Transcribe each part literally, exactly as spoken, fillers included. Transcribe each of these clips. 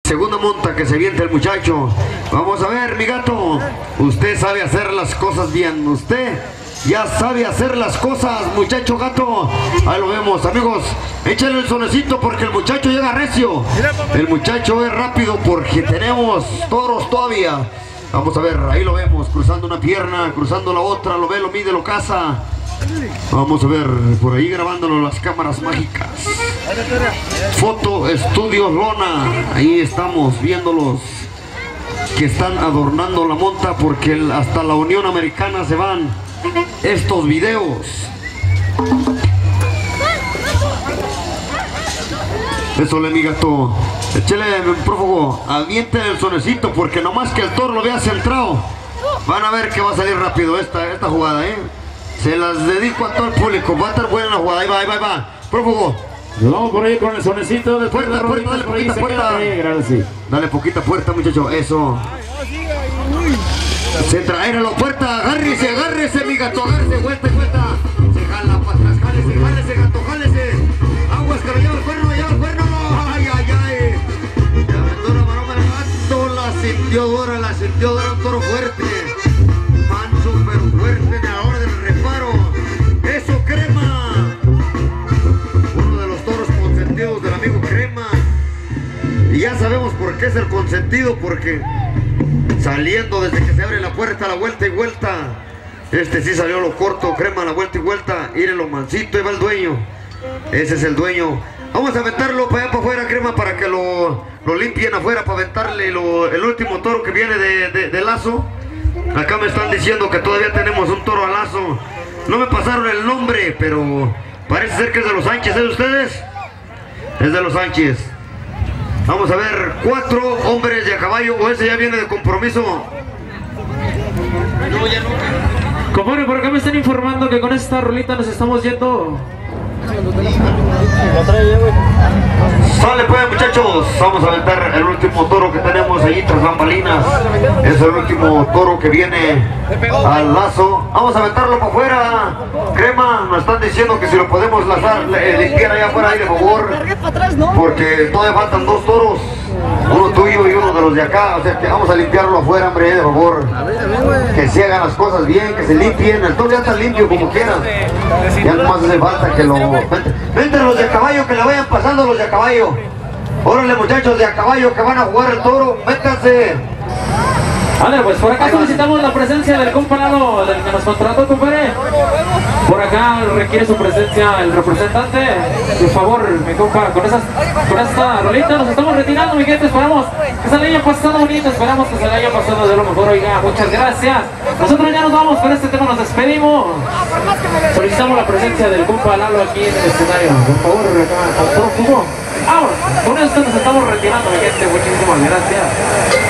Segunda monta que se viente el muchacho. Vamos a ver, mi gato. Usted sabe hacer las cosas bien. Usted ya sabe hacer las cosas, muchacho gato. Ahí lo vemos, amigos. Échale el sonecito porque el muchacho llega recio. El muchacho es rápido porque tenemos toros todavía. Vamos a ver, ahí lo vemos, cruzando una pierna, cruzando la otra. Lo ve, lo mide, lo caza. Vamos a ver, por ahí grabándolo las cámaras mágicas. Foto Estudios Lona. Ahí estamos viéndolos que están adornando la monta porque el, hasta la Unión Americana se van estos videos. Eso le, mi gato. Échale, prófugo, aviente el sonecito porque nomás que el toro lo vea centrado, van a ver que va a salir rápido esta, esta jugada, ¿eh? Se las dedico a todo el público. Va a estar buena la jugada. Ahí va, ahí va, ahí va. Prófugo. Nos vamos por ahí con el sonecito. Después puerta, de puerta, dale poquita puerta. Ahí, dale poquita puerta, muchacho. Eso. Centra, éralo, puerta. Agárrese, agárrese, mi gato. Agárrese, vuelta y vuelta. Se jala para atrás. Jálese, jálese, gato, jálese. Aguas que lo lleva el cuerno, lleva el cuerno. Ay, ay, ay. Ya aventó la maroma el gato. La sintió dura, la sintió dura. Un toro fuerte. Manso, pero fuerte en la hora del reparo. Eso, Crema. Uno de los toros consentidos del amigo Crema. Y ya sabemos por qué es el consentido, porque saliendo desde que se abre la puerta, la vuelta y vuelta. Este sí salió lo corto, Crema, la vuelta y vuelta. Lo mansito, y va el dueño. Ese es el dueño. Vamos a aventarlo para allá para afuera, Crema, para que lo, lo limpien afuera, para aventarle lo, el último toro que viene de, de, de lazo. Acá me están diciendo que todavía tenemos un toro a lazo. No me pasaron el nombre, pero parece ser que es de los Sánchez. ¿Es de ustedes? Es de los Sánchez. Vamos a ver, cuatro hombres de a caballo. ¿O ese ya viene de compromiso? No, ya no. Compadre, por acá me están informando que con esta rolita nos estamos yendo. Sale pues, muchachos, vamos a aventar el último toro que tenemos allí tras bambalinas. Es el último toro que viene al lazo. Vamos a aventarlo para afuera. Crema, nos están diciendo que si lo podemos lazar, limpiar allá afuera, ahí de favor, porque todavía faltan dos toros, uno tuyo y uno de los de acá. O sea que vamos a limpiarlo afuera, hombre, de favor. Que se hagan las cosas bien, que se limpien. El toro ya está limpio como quieran. Ya nomás hace falta que lo... Vente, vente los de a caballo, que le vayan pasando los de a caballo. Órale, muchachos de a caballo que van a jugar el toro, métanse. Vale, pues por acá solicitamos la presencia del compa Lalo, del que nos contrató, compadre. Por acá requiere su presencia el representante. Por favor, mi compa, con, esas, con esta rolita nos estamos retirando, mi gente. Esperamos que se le haya pasado bonito, esperamos que se le haya pasado de lo mejor. Oiga, muchas gracias. Nosotros ya nos vamos, con este tema nos despedimos. Solicitamos la presencia del compa Lalo aquí en el escenario. Por favor, acá, con todo jugo. Ahora, con esto nos estamos retirando, mi gente. Muchísimas gracias.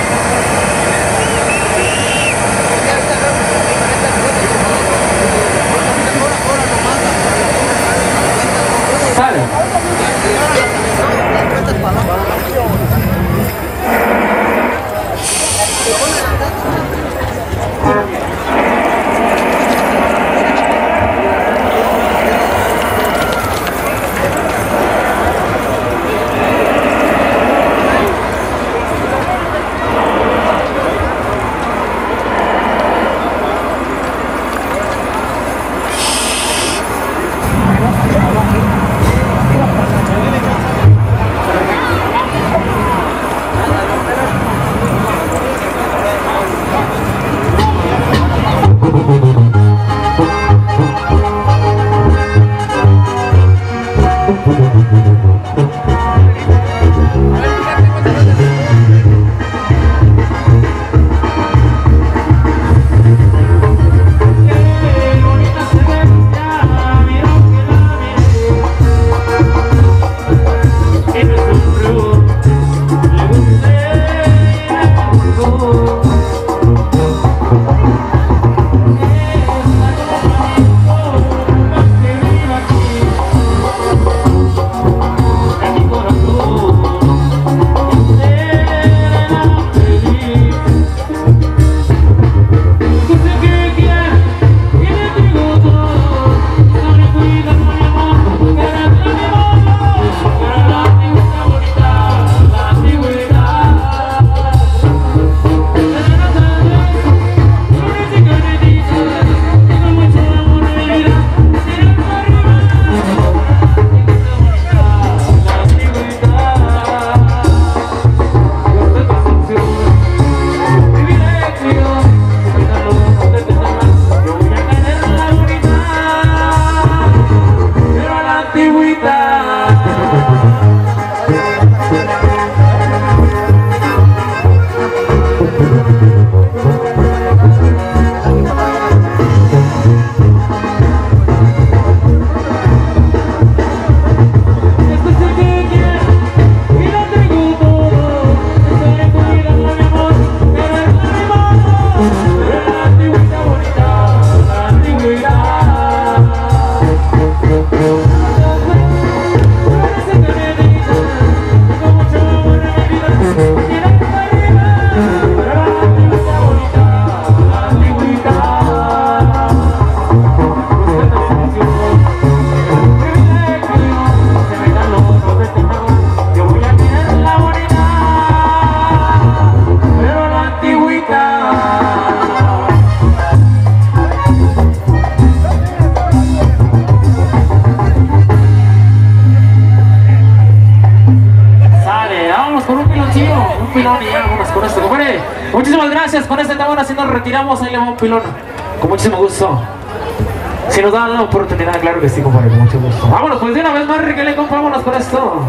chido, un pilón y ya, vámonos con esto, compadre. Muchísimas gracias, con este tabón así nos retiramos, ahí le va un pilón. Con muchísimo gusto. Si nos dan la oportunidad, claro que sí, compadre, con mucho gusto. Vámonos, pues de una vez más, Riquelme, compa, vámonos con esto.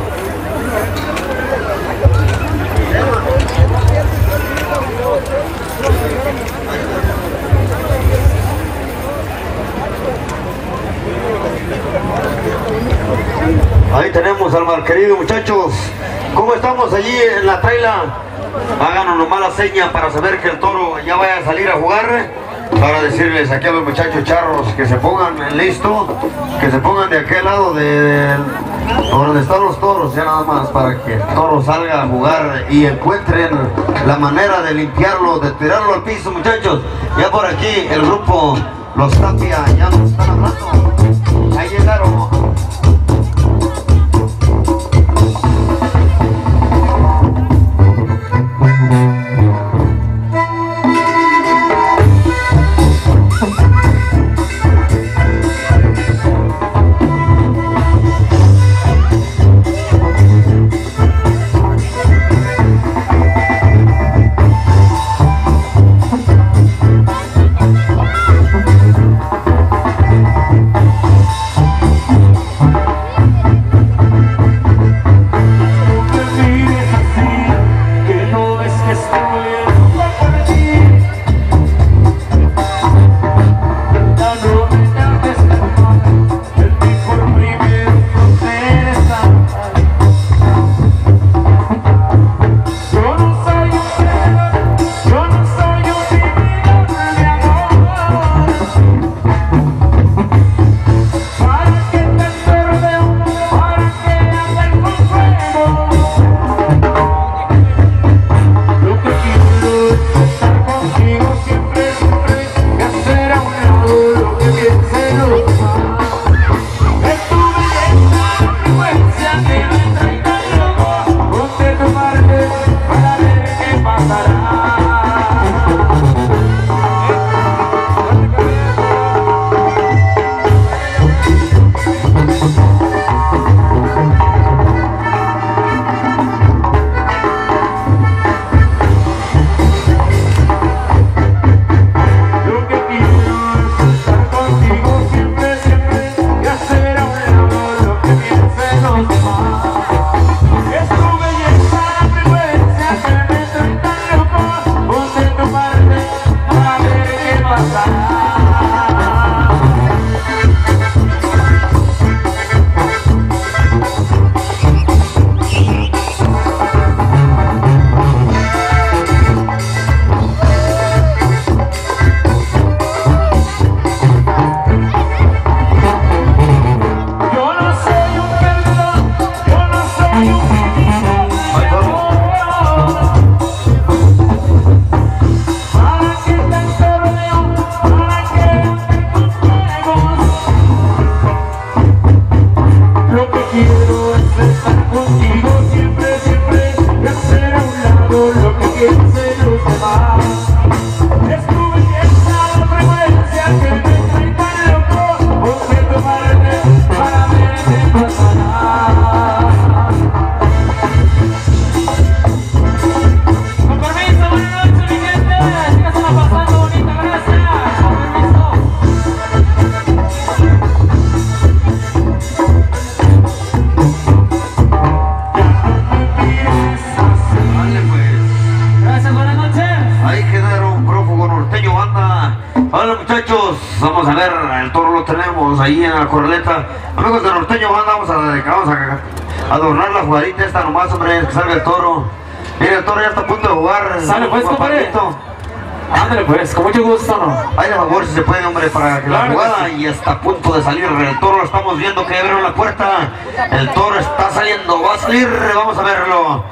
Ahí tenemos al malquerido, muchachos. ¿Cómo estamos allí en la traila? Háganos nomás la seña para saber que el toro ya vaya a salir a jugar. Para decirles aquí a los muchachos charros que se pongan listo, que se pongan de aquel lado de, de donde están los toros, ya nada más para que el toro salga a jugar y encuentren la manera de limpiarlo, de tirarlo al piso, muchachos. Ya por aquí el grupo Los Tapia ya nos están hablando. Ahí llegaron. Vamos a ver, el toro lo tenemos ahí en la corraleta. Amigos de Norteño Banda, vamos a dedicarnos a adornar la jugadita esta nomás, hombre, que salga el toro. Mira, el toro ya está a punto de jugar. Sale pues, compadre. Ándale pues, con mucho gusto, ¿no? Hay de favor si se puede, hombre, para que claro, la jugada y está a punto de salir. El toro lo estamos viendo que abrieron la puerta. El toro está saliendo, va a salir, vamos a verlo.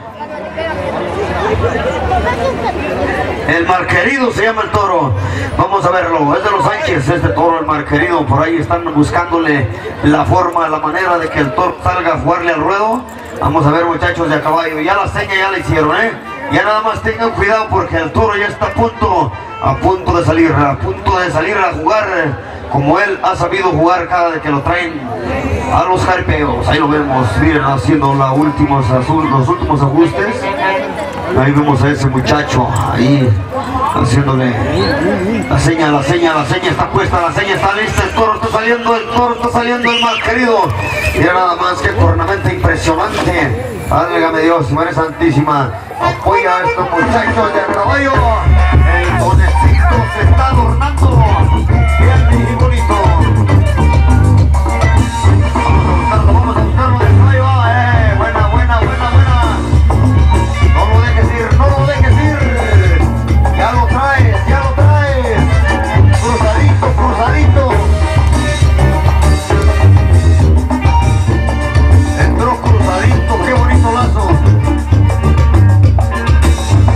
El Marquerido se llama el toro. Vamos a verlo, es de los Sánchez este toro, el Marquerido. Por ahí están buscándole la forma, la manera de que el toro salga a jugarle al ruedo. Vamos a ver, muchachos de a caballo, ya la seña ya la hicieron, eh. Ya nada más tengan cuidado porque el toro ya está a punto, a punto de salir, a punto de salir a jugar como él ha sabido jugar cada vez que lo traen a los jarpeos. Ahí lo vemos, miren, haciendo la últimos, los últimos ajustes. Ahí vemos a ese muchacho, ahí, haciéndole la seña, la seña, la seña está puesta, la seña está lista, el toro está saliendo, el toro está saliendo, el más querido. Mira nada más que cornamenta impresionante. Válgame Dios, Madre Santísima, apoya a estos muchachos de caballo. El conejito se está adornando, bien y bonito. Vamos a buscarlo del caballo, eh, buena, buena, buena, buena. No lo dejes ir, no lo dejes ir. Ya lo traes, ya lo traes. Cruzadito, cruzadito. Entró cruzadito, qué bonito lazo.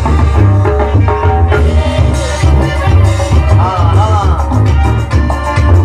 Nada, nada.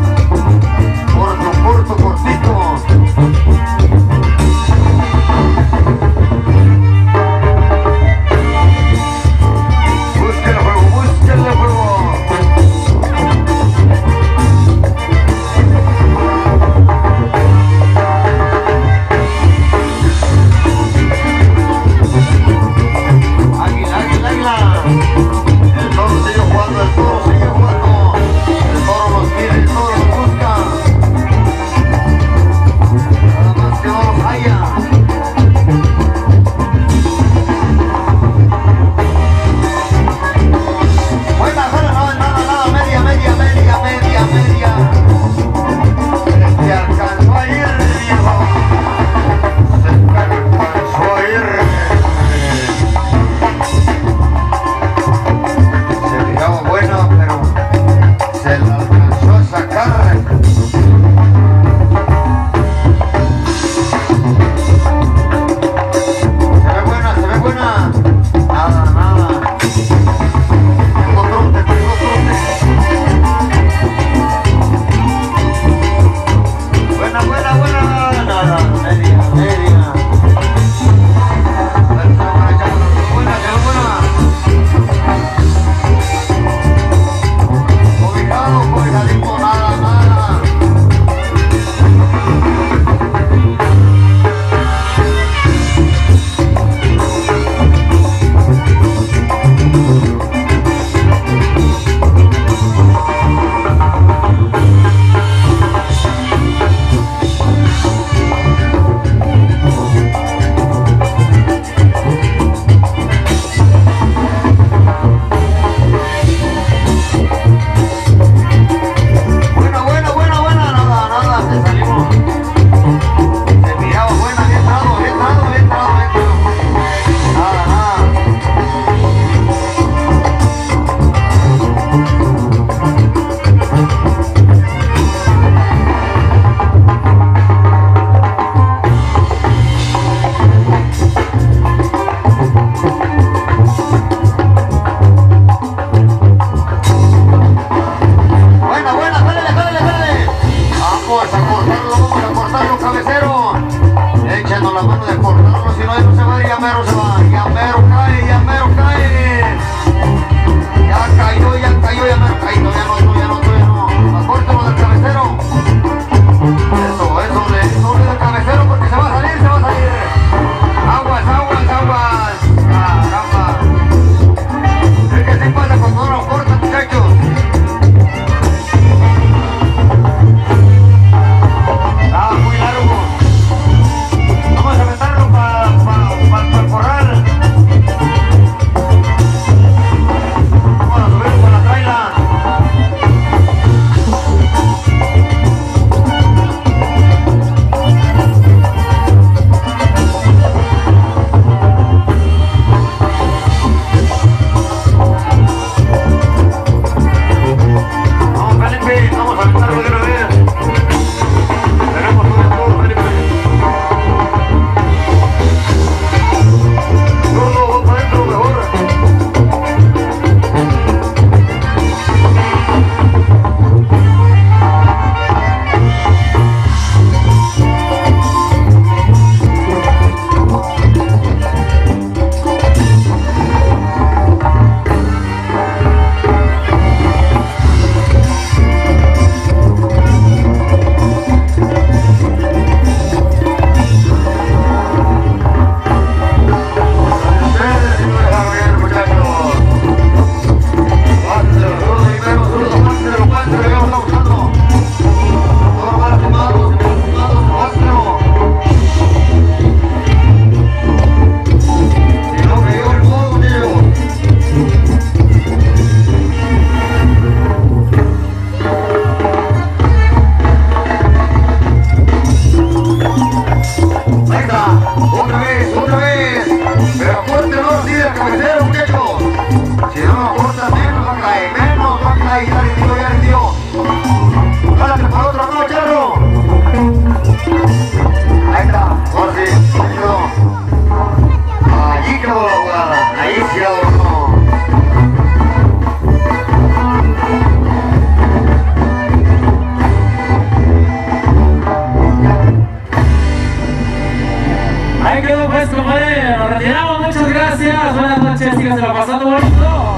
demasiado, no. Ahí quedó pues, compadre, nos retiramos, muchas gracias, buenas noches, síganse pasando bonito.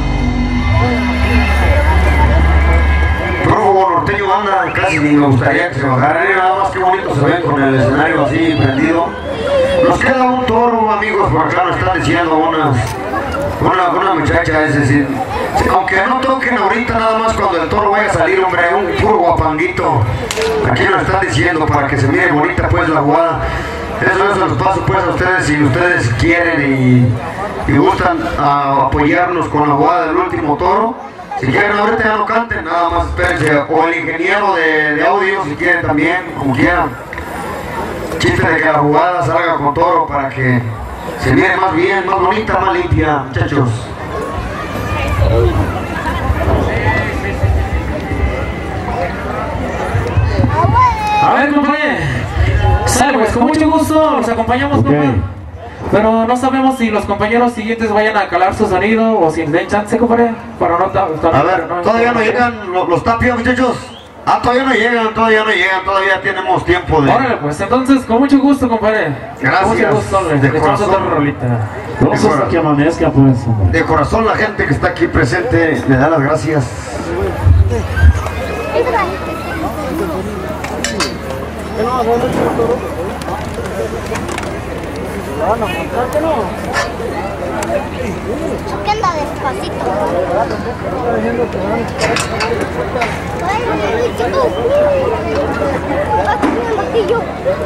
Prófugo Norteño Banda, casi ni me gustaría que se bajaran, nada más que bonito se ven con el escenario así prendido. Nos queda un toro, amigos, por acá nos están diciendo unas, una, una muchacha, es decir, aunque no toquen ahorita nada más cuando el toro vaya a salir, hombre, un puro guapanguito. Aquí nos están diciendo para que se mire bonita pues la jugada. Eso es los paso pues a ustedes si ustedes quieren y, y gustan a, apoyarnos con la jugada del último toro. Si quieren ahorita ya no canten, nada más espérense. O el ingeniero de, de audio si quieren también, como quieran. Chiste de que la jugada salga con toro para que se mire más bien, más bonita, más limpia, muchachos. A ver, compadre. Sale, pues con mucho gusto los acompañamos, okay, compadre. Pero no sabemos si los compañeros siguientes vayan a calar su sonido o si les den chance, compadre. Para no, a ver, no, todavía no llegan los, los tapios, muchachos. Ah, todavía no llegan, todavía no llegan, todavía tenemos tiempo de... Órale, pues entonces, con mucho gusto, compadre. Gracias. Con mucho gusto, le, de le corazón. otra rolita. Vamos hasta que amanezca, pues. De corazón la gente que está aquí presente le da las gracias. ¿Qué anda despacito? Ay, chico. Va con el martillo.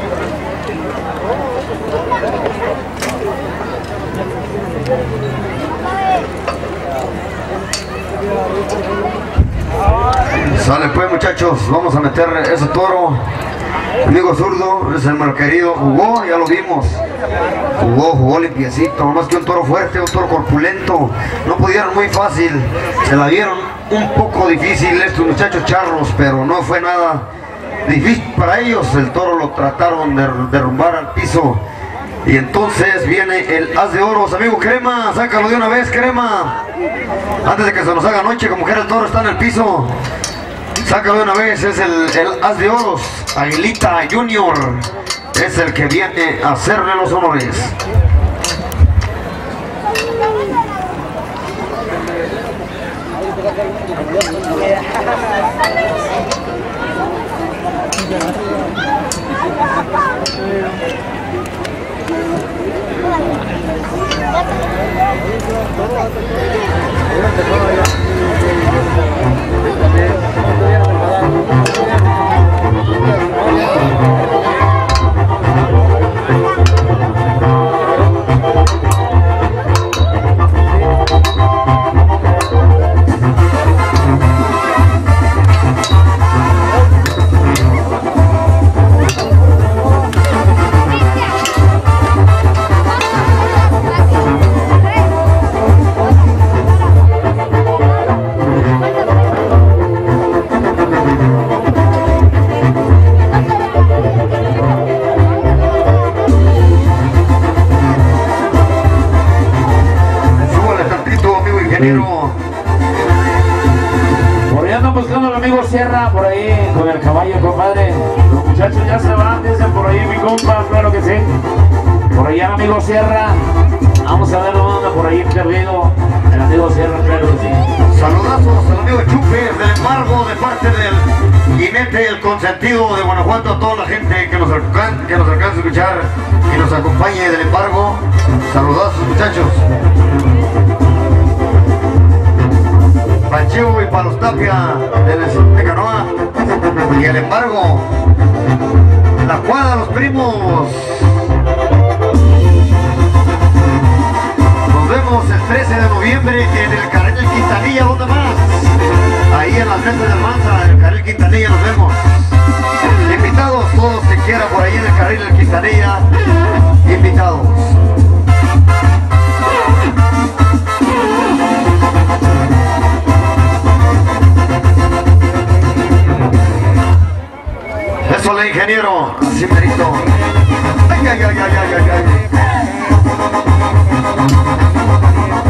Sale pues, muchachos, vamos a meter ese toro. Amigo zurdo, es el malquerido, jugó, ya lo vimos. Jugó, jugó limpiecito, más que un toro fuerte, un toro corpulento. No pudieron muy fácil, se la dieron un poco difícil estos muchachos charros, pero no fue nada difícil para ellos. El toro lo trataron de derrumbar al piso. Y entonces viene el as de oros, amigo Crema, sácalo de una vez, Crema. Antes de que se nos haga noche, como que el toro está en el piso. Sácalo de una vez, es el, el as de oros, Aguilita Junior, es el que viene a hacerle los honores. Por ahí andan buscando al amigo Sierra, por ahí con el caballo, compadre. Los muchachos ya se van, dicen por ahí mi compa, claro que sí. Por allá el amigo Sierra, vamos a ver dónde anda por ahí perdido el amigo Sierra, claro que sí. Saludazos al amigo Chupe del Embargo, de parte del jinete, el consentido de Guanajuato, a toda la gente que nos alcanza, que nos alcanza a escuchar y nos acompañe del Embargo. Saludazos, muchachos. Panchivo y Palos Tapia de, de Canoa y el Embargo, la Cuadra, los primos. Nos vemos el trece de noviembre en el Carril Quintanilla, ¿dónde más? Ahí en las mesas de Almanza, en el Carril Quintanilla nos vemos. Invitados todos que quieran por ahí en el Carril del Quintanilla, invitados. Eso le ingeniero, así merito. Ay, ay, ay, ay, ay, ay, ay.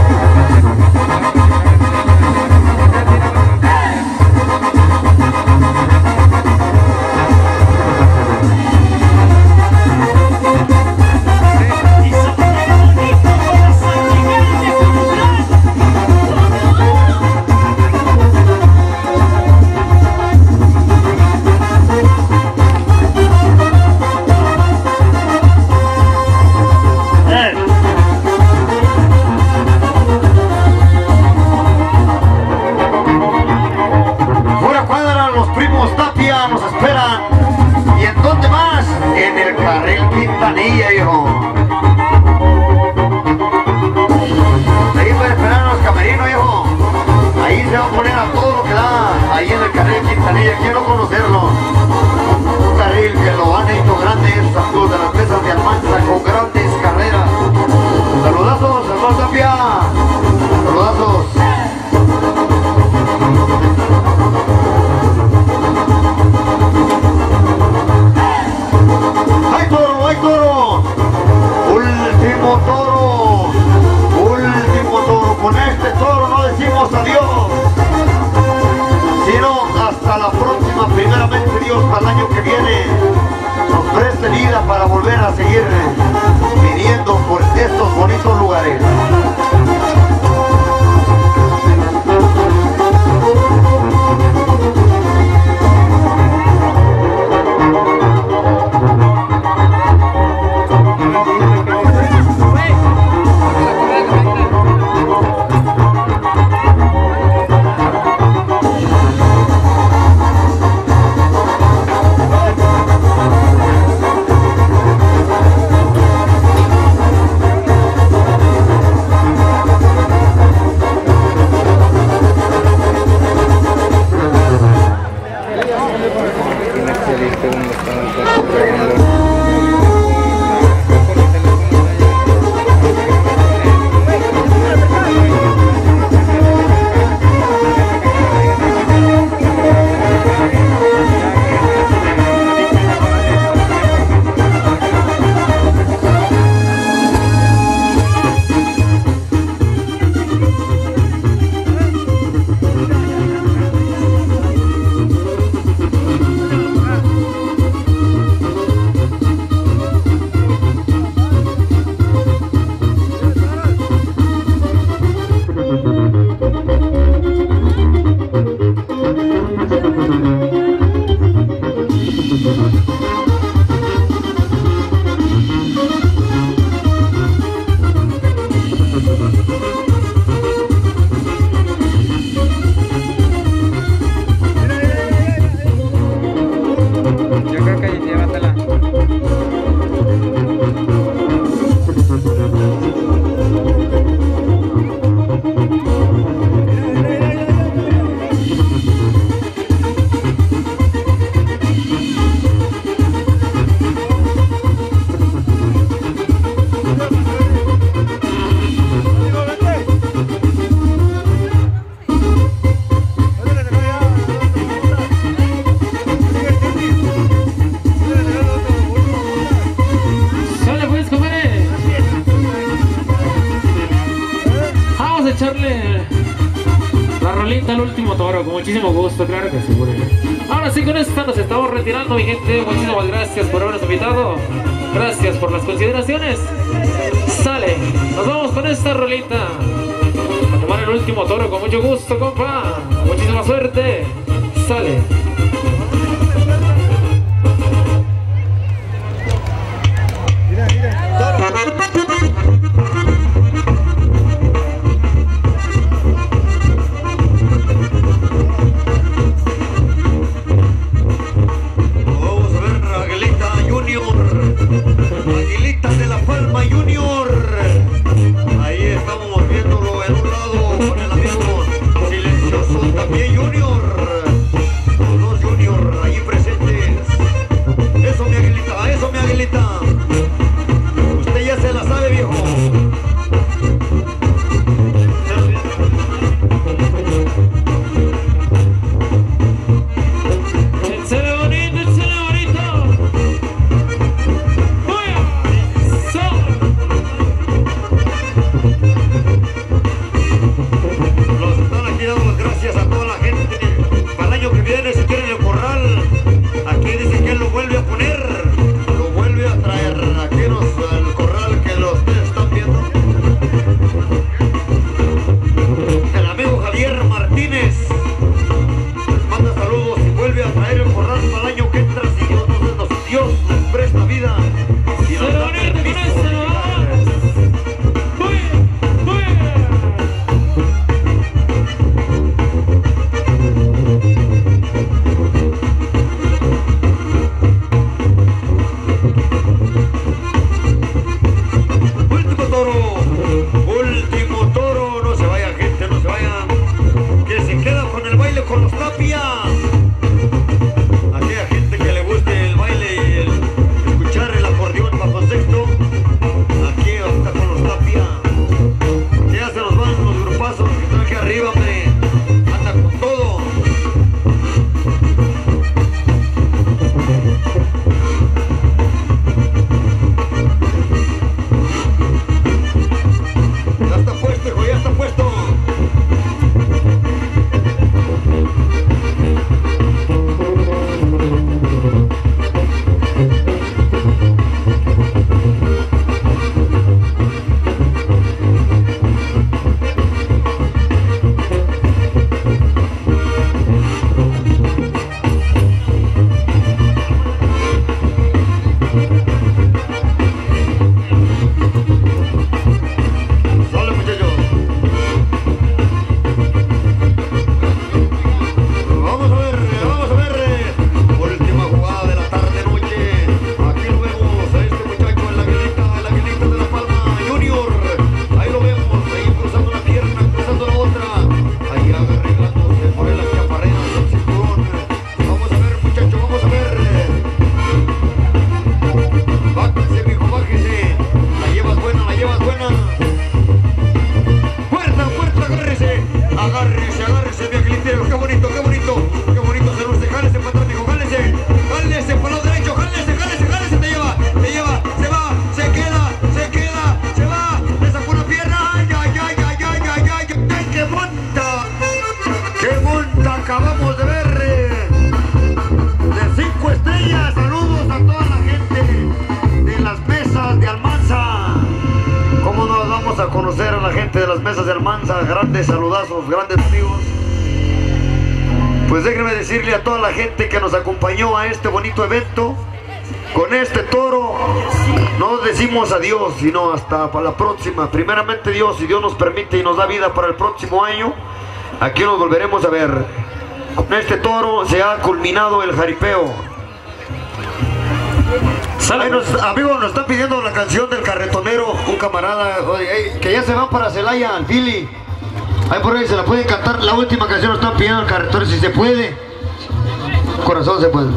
seguir pidiendo por estos bonitos lugares. Echarle la rolita al último toro, con muchísimo gusto, claro que sí. Ahora sí, con esta nos estamos retirando, mi gente. Muchísimas gracias por habernos invitado. Gracias por las consideraciones. Sale, nos vamos con esta rolita a tomar el último toro con mucho gusto, compa. Muchísima suerte. Sale. Mira, mira, toro. Aguilitas de la Palma Junior. Ahí estamos viéndolo en un lado con el amigo Silencioso también Junior. Los dos Junior ahí presentes. Eso mi aguilita, eso mi aguilita. Usted ya se la sabe, viejo. de Almanza, grandes saludazos, grandes amigos. Pues déjenme decirle a toda la gente que nos acompañó a este bonito evento. Con este toro no decimos adiós, sino hasta para la próxima. Primeramente Dios, si Dios nos permite y nos da vida para el próximo año, aquí nos volveremos a ver. Con este toro se ha culminado el jaripeo. Bueno, amigos, nos están pidiendo la canción del carretonero, un camarada, oye, hey, que ya se van para Celaya, al Fili. Ahí por ahí se la pueden cantar, la última canción nos están pidiendo el carretonero, si se puede. Corazón se puede.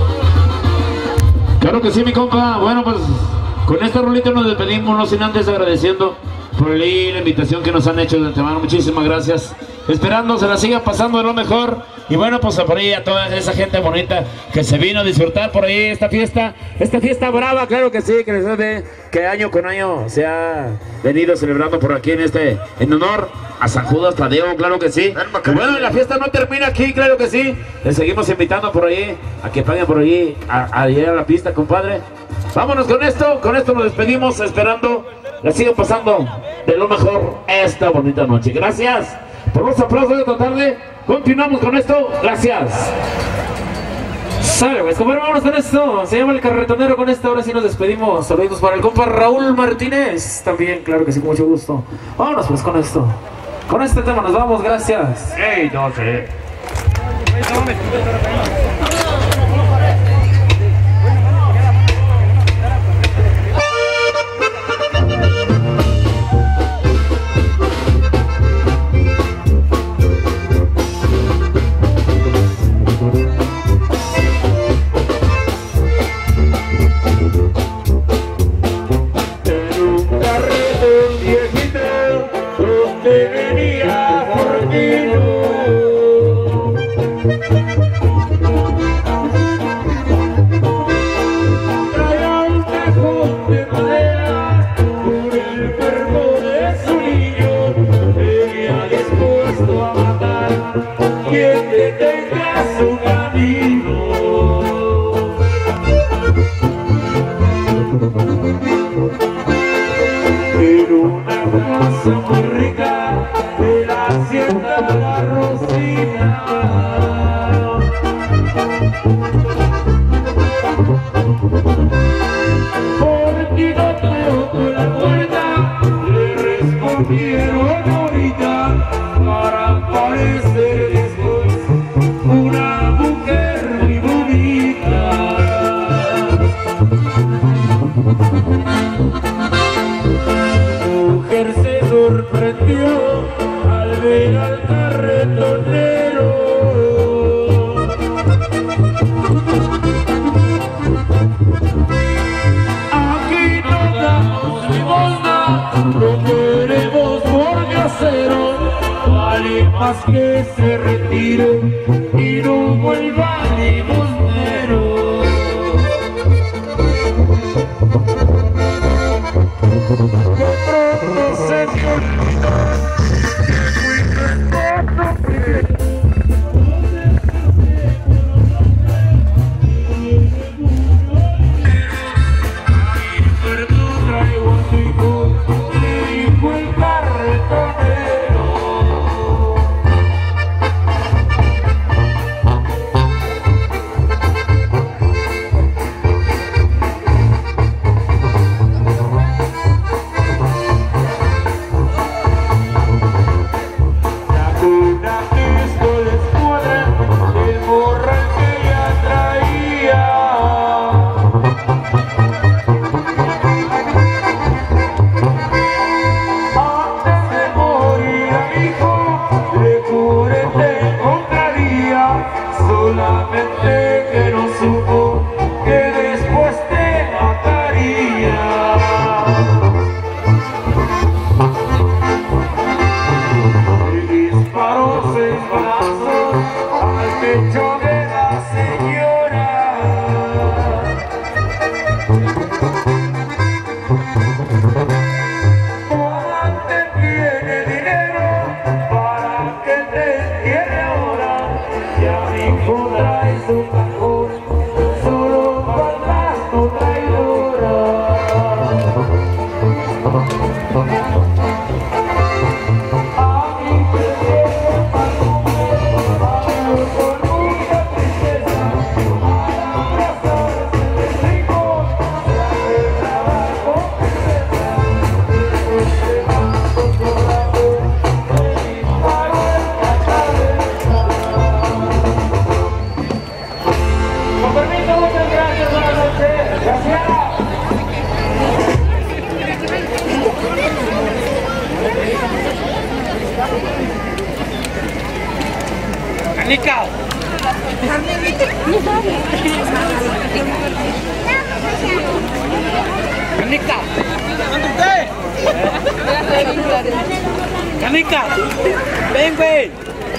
Claro que sí, mi compa. Bueno, pues con esta rolita nos despedimos, no sin antes agradeciendo por ahí la invitación que nos han hecho de antemano. Muchísimas gracias. Esperando se la sigan pasando de lo mejor. Y bueno, pues por ahí a toda esa gente bonita que se vino a disfrutar por ahí esta fiesta. Esta fiesta brava, claro que sí, que les de que año con año se ha venido celebrando por aquí en este, en honor a San Judas Tadeo, claro que sí. Y bueno, la fiesta no termina aquí, claro que sí. Les seguimos invitando por ahí a que paguen por ahí a, a ir a la pista, compadre. Vámonos con esto, con esto nos despedimos, esperando la sigan pasando de lo mejor esta bonita noche. Gracias por los aplausos de esta tarde. Continuamos con esto, gracias. Sale, pues, como vámonos con esto. Se llama El Carretonero con esto. Ahora sí nos despedimos. Saludos para el compa Raúl Martínez. También, claro que sí, con mucho gusto. Vámonos pues con esto. Con este tema nos vamos, gracias. Hey, no sé. Que se retire y no vuelva limosnero. De pronto se me olvidó que fui tu esposo primero. Ay, perdón, traigo a tu hijo, le dijo el carretonero. Canica. Canica. Canica. Ven, güey.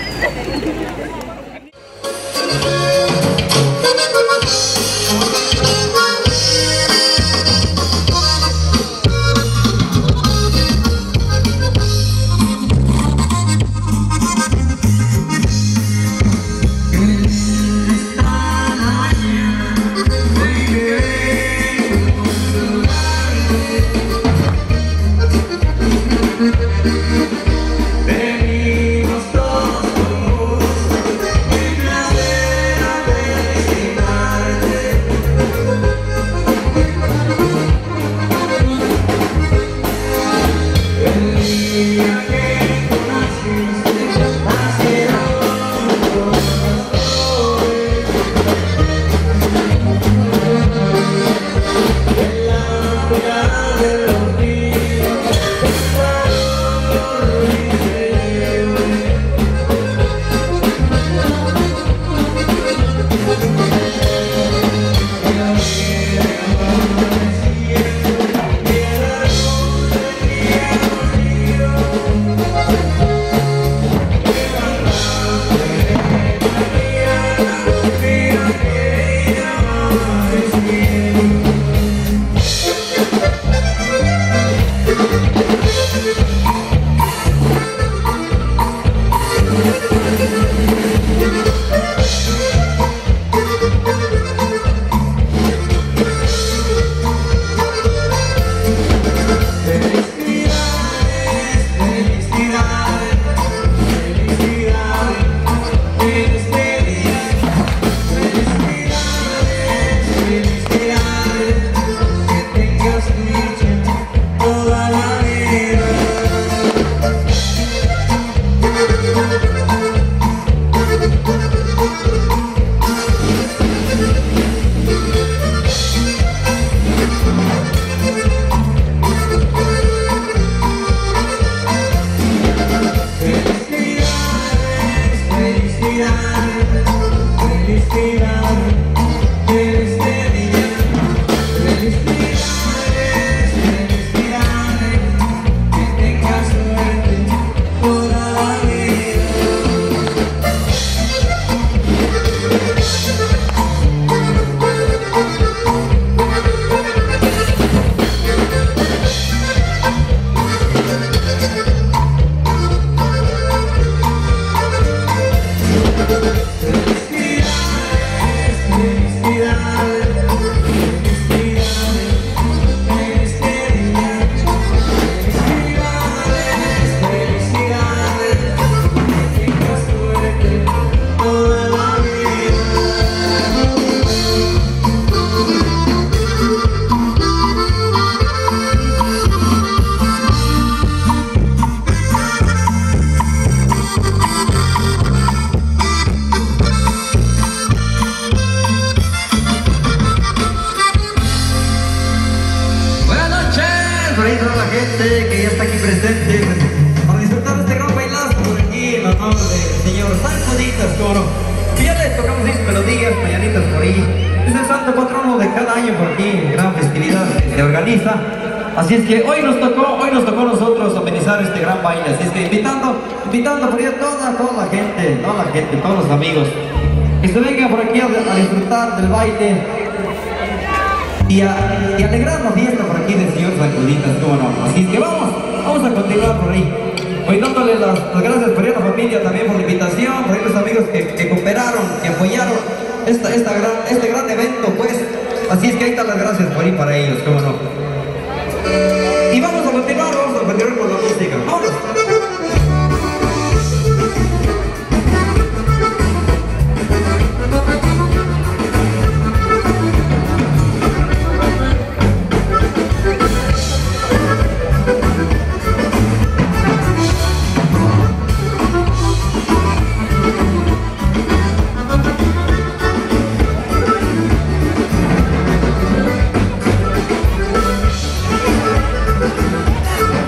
Que ya está aquí presente para disfrutar de este gran bailazo por aquí en honor del señor San Juditas Coro, que ya le tocamos seis melodías mañanitas por ahí. Es el santo patrono de cada año por aquí, gran festividad que se organiza. Así es que hoy nos tocó, hoy nos tocó a nosotros amenizar este gran baile. Así es que invitando, invitando por ahí a toda, toda la gente, toda la gente, todos los amigos, que se vengan por aquí a, a disfrutar del baile. Y, a, y alegrar la fiesta por aquí del señor San Juditas, cómo no. Así que vamos, vamos a continuar por ahí. Hoy dándole las, las gracias por ahí a la familia, también por la invitación, por ahí los amigos que, que cooperaron, que apoyaron esta, esta gran, este gran evento, pues. Así es que ahí están las gracias por ahí para ellos, cómo no. Y vamos a continuar, vamos a continuar con la música. ¡Vámonos! Thank you.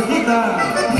rosita.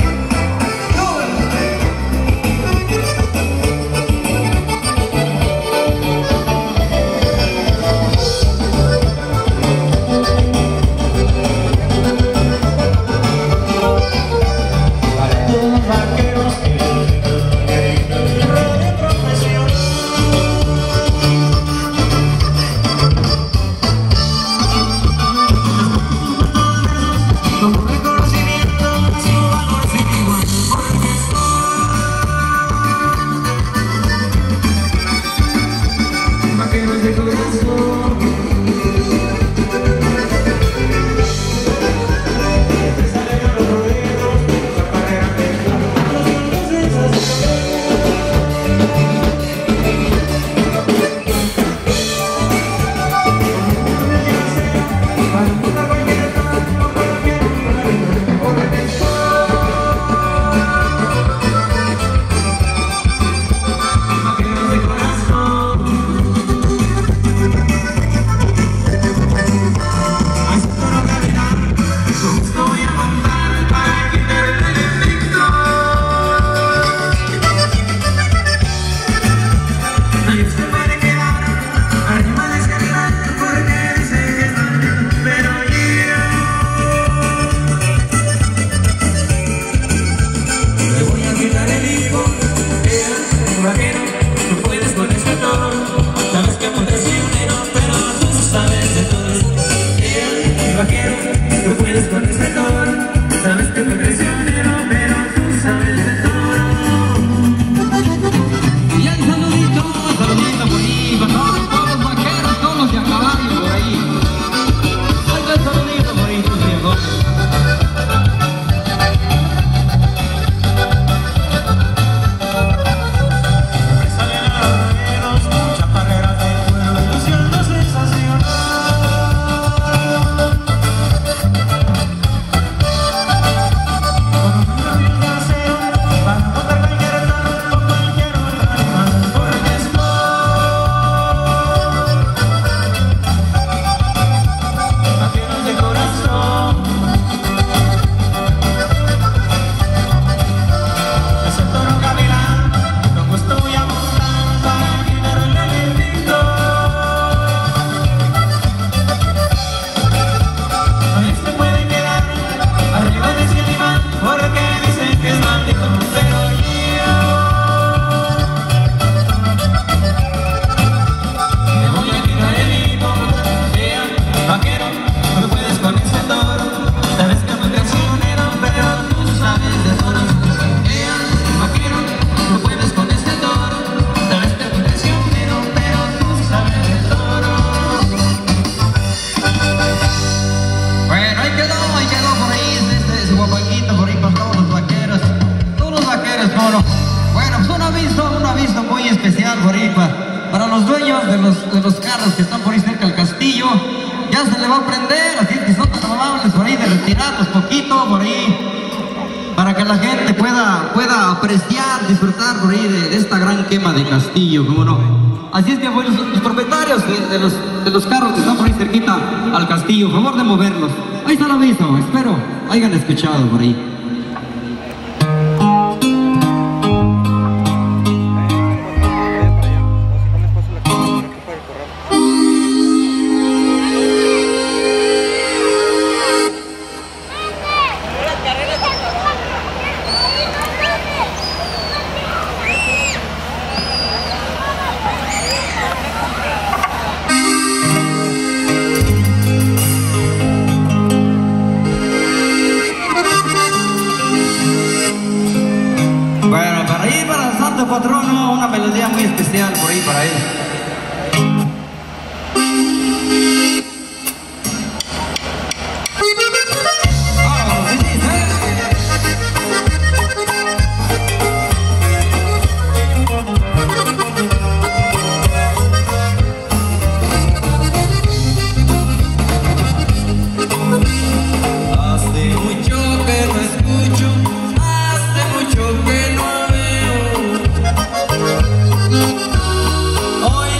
Para los dueños de los, de los carros que están por ahí cerca del castillo, ya se le va a prender, así que son tan amables por ahí de retirarlos poquito por ahí, para que la gente pueda, pueda apreciar, disfrutar por ahí de, de esta gran quema de castillo, ¿cómo no? Así es que bueno, los, los propietarios de, de, los, de los carros que están por ahí cerquita al castillo, favor de moverlos. Ahí está el aviso, espero hayan escuchado por ahí. Patrono, una melodía muy especial por ahí para él. Hace mucho que no escucho, hace mucho que no veo. Hoy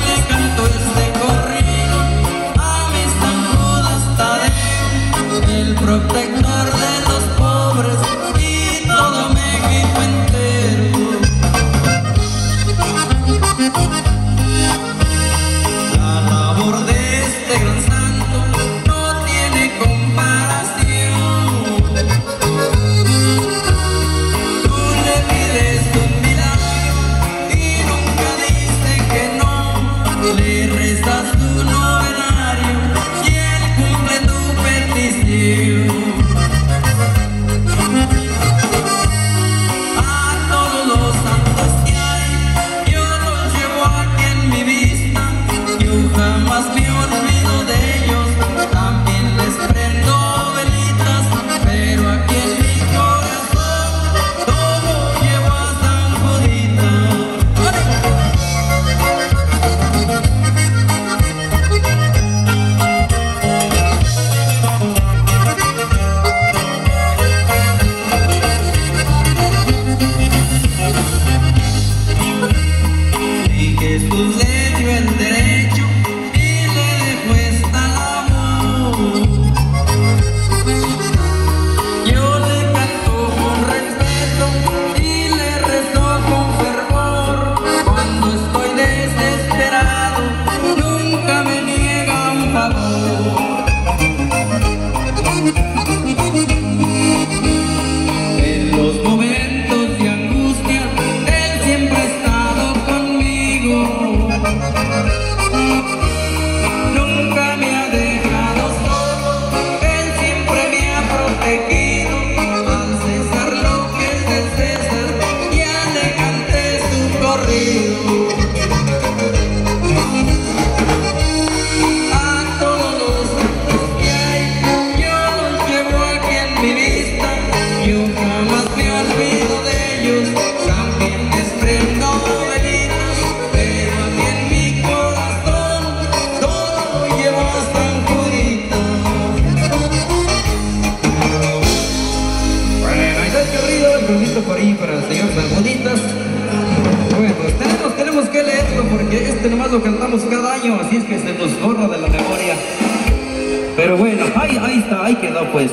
para el señor San Juditas. Bueno, pues tenemos, tenemos que leerlo porque este nomás lo cantamos cada año, así es que se nos borra de la memoria. Pero bueno, ahí, ahí está, ahí quedó pues.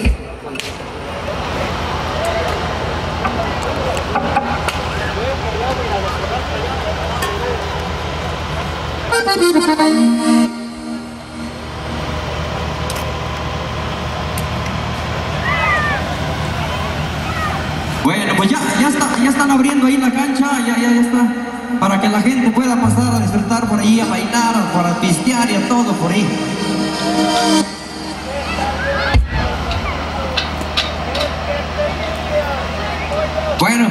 Bueno, pues ya, ya, está, ya están abriendo ahí la cancha, ya, ya, ya está. Para que la gente pueda pasar a disfrutar por ahí, a bailar, para pistear y a todo por ahí. Bueno,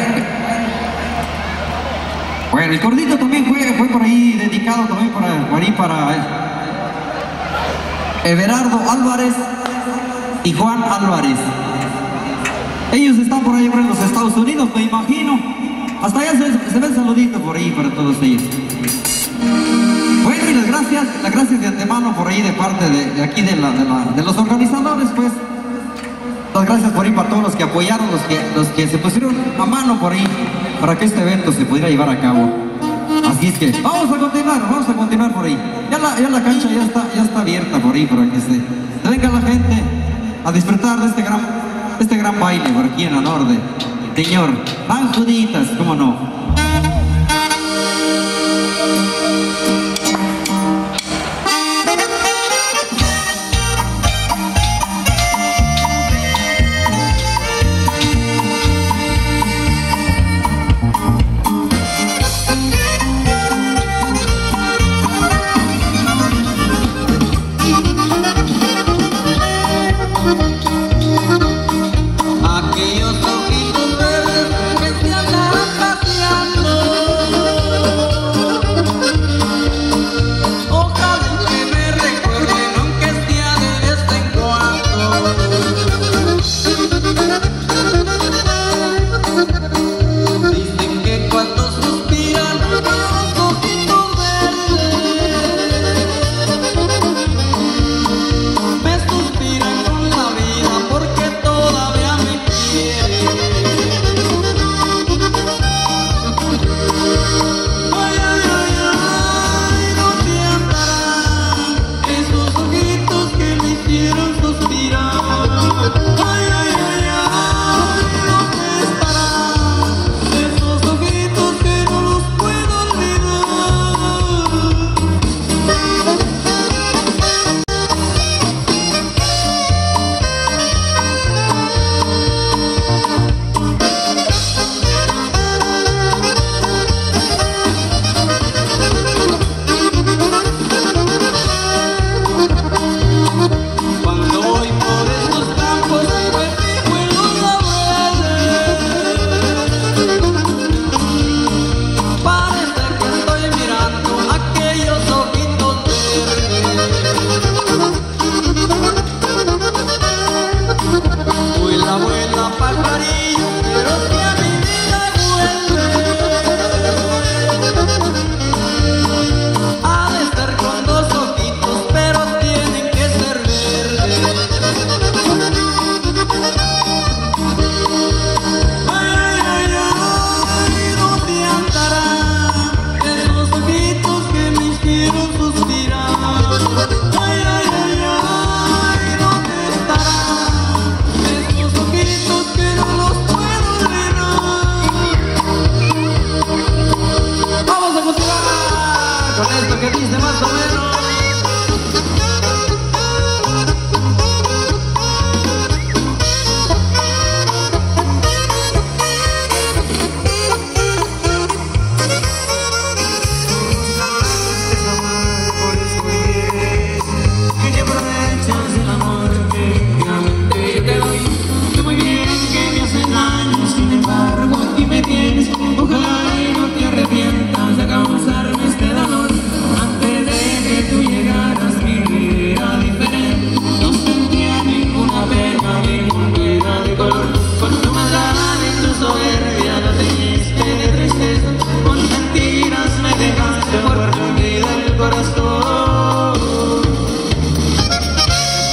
bueno, el cordito también fue, fue por ahí dedicado también para, por ahí para Everardo Álvarez y Juan Álvarez. Ellos están por ahí por los Estados Unidos, me imagino. Hasta allá se, se ve el saludito por ahí para todos ellos. Bueno, y las gracias, las gracias de antemano por ahí de parte de, de aquí de, la, de, la, de los organizadores, pues. Las gracias por ahí para todos los que apoyaron, los que, los que se pusieron a mano por ahí para que este evento se pudiera llevar a cabo. Así es que vamos a continuar, vamos a continuar por ahí. Ya la, ya la cancha ya está, ya está abierta por ahí para que se, se venga la gente a disfrutar de este gran, este gran baile por aquí en honor de señor San Juditas, cómo no. Aquellos ojitos verdes que se andan paseando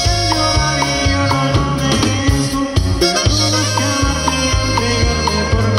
Llorar y yo no lo merezco. Tú vas a amarte y entregarte por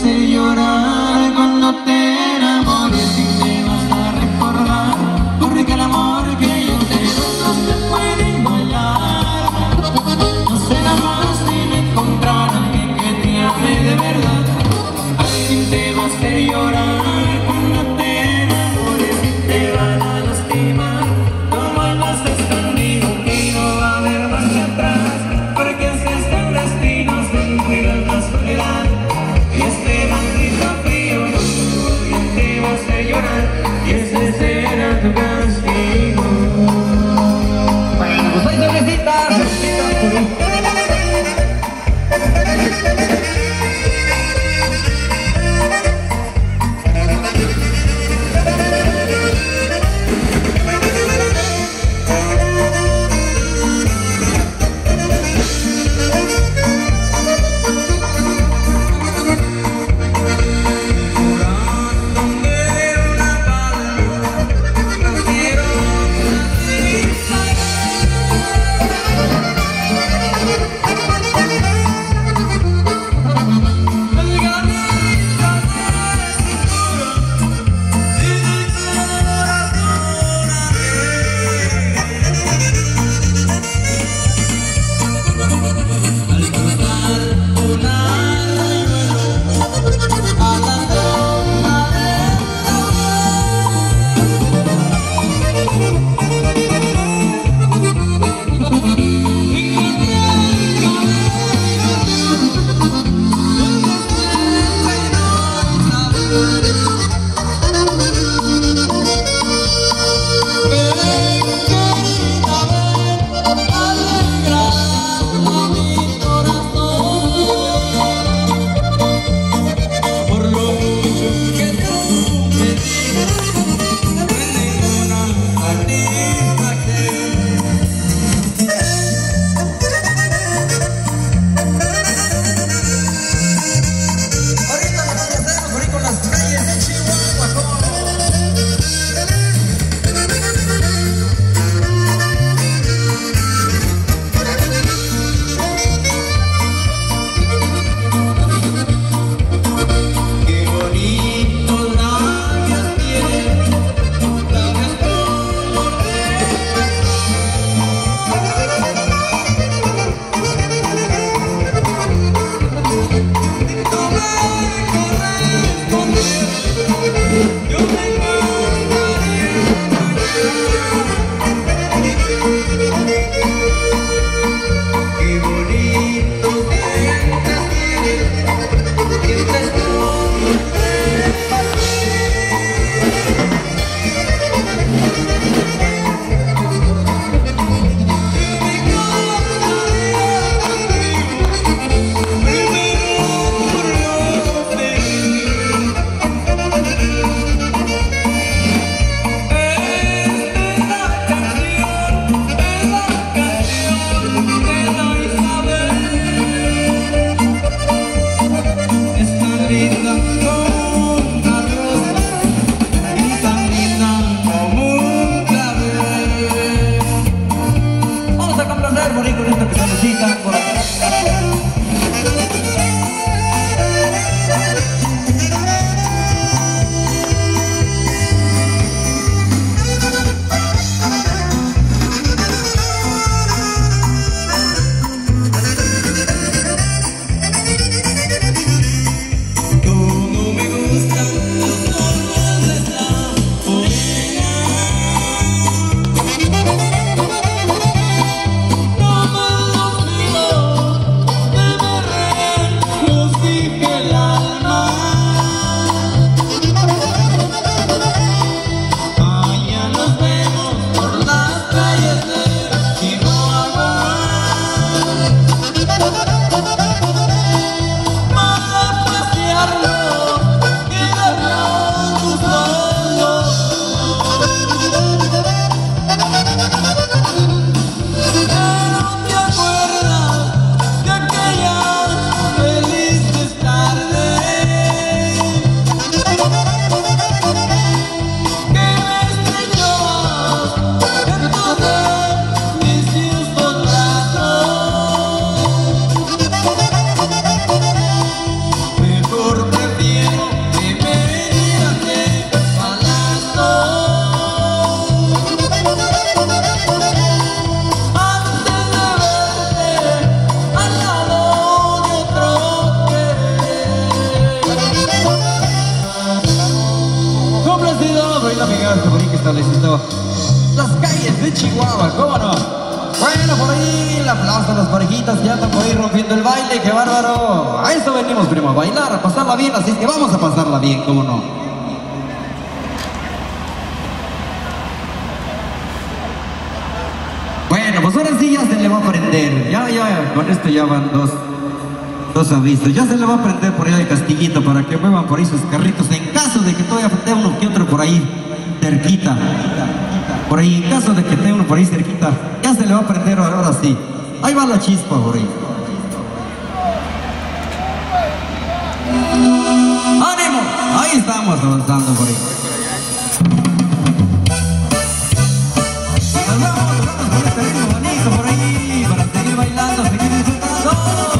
hacer llorar cuando te enamores y te vas a recordar, porque el amor que yo te doy no se puede igualar. No será fácil encontrar a alguien que te ame de verdad, alguien te va a hacer llorar cuando te enamores y te van a lastimar. No vuelvas escondido y no va a haber marcha atrás, porque este es el destino, sentir la soledad. Y este maldito frío alguien te va a hacer llorar, y ese será tu castigo. Bueno, pues soy solicita, solicita por ahí. el amigazo por ahí que está listo. Las calles de Chihuahua, ¿cómo no? Bueno, por ahí la plaza, las parejitas ya están por ahí rompiendo el baile, qué bárbaro. A eso venimos, primo, a bailar, a pasarla bien, así es que vamos a pasarla bien, ¿cómo no? Bueno, pues ahora sí ya se le va a prender. Ya, ya, con esto ya van dos, dos avisos. Ya se le va a prender por ahí el castillito para que muevan por ahí sus carritos en caso de que todavía esté uno que otro por ahí cerquita. Por ahí, en caso de que esté uno por ahí cerquita, ya se le va a prender ahora sí. Ahí va la chispa por ahí. ¡Ánimo! Ahí estamos avanzando por ahí. Nos vamos, nos vamos por este ritmo bonito por ahí, para seguir bailando, seguir disfrutando.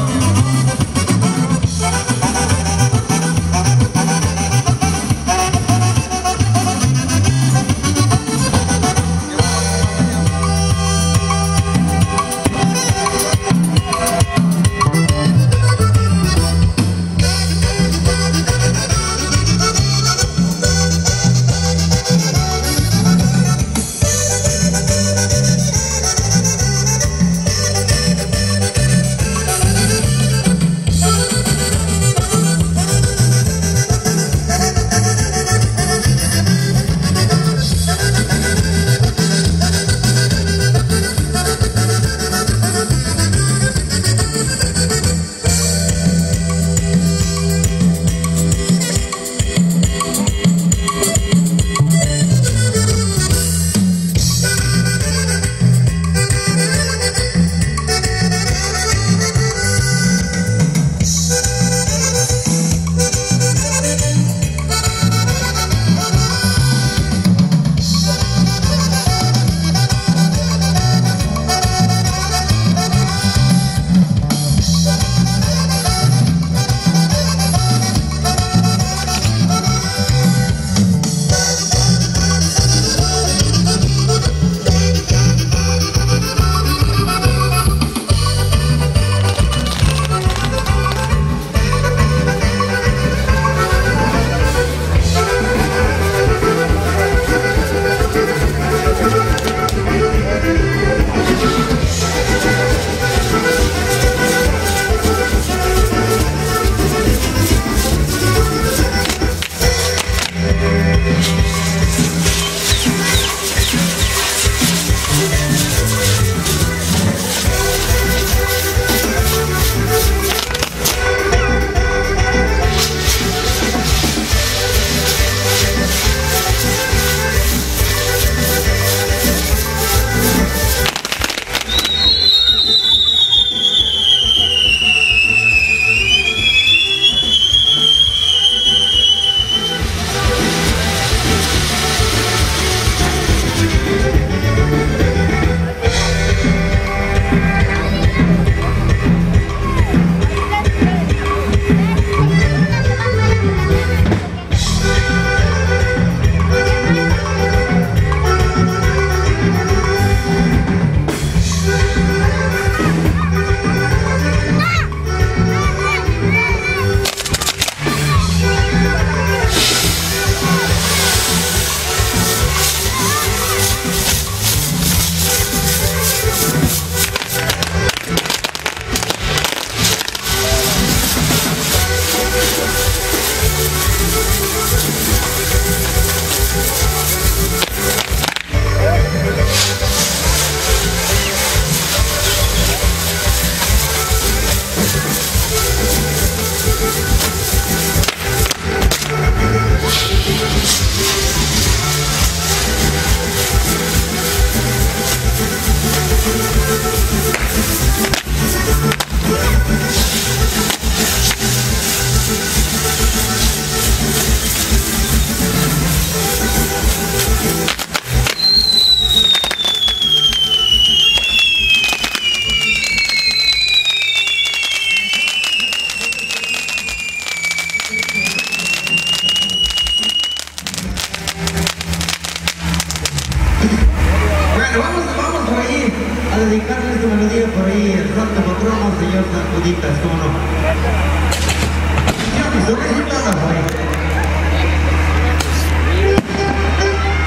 dedicarle esta melodía por ahí al santo patrono, señor San Juditas, ¿cómo no? Ya, mi sobrecitada por ahí.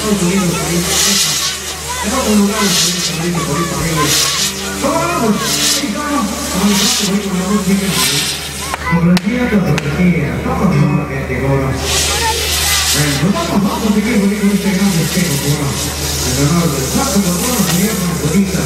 Estados Unidos, ahí, en otros lugares, ahí, por ahí, por ahí. ¿Cómo vamos? Mexicano, comenzamos ahí con la música. Complacimiento, cortesía, todos los gente, cómo no. Bueno, pues vamos, vamos a seguir con este gran festejo, cómo no. En honor del Santo Patrono, señor Manzanita.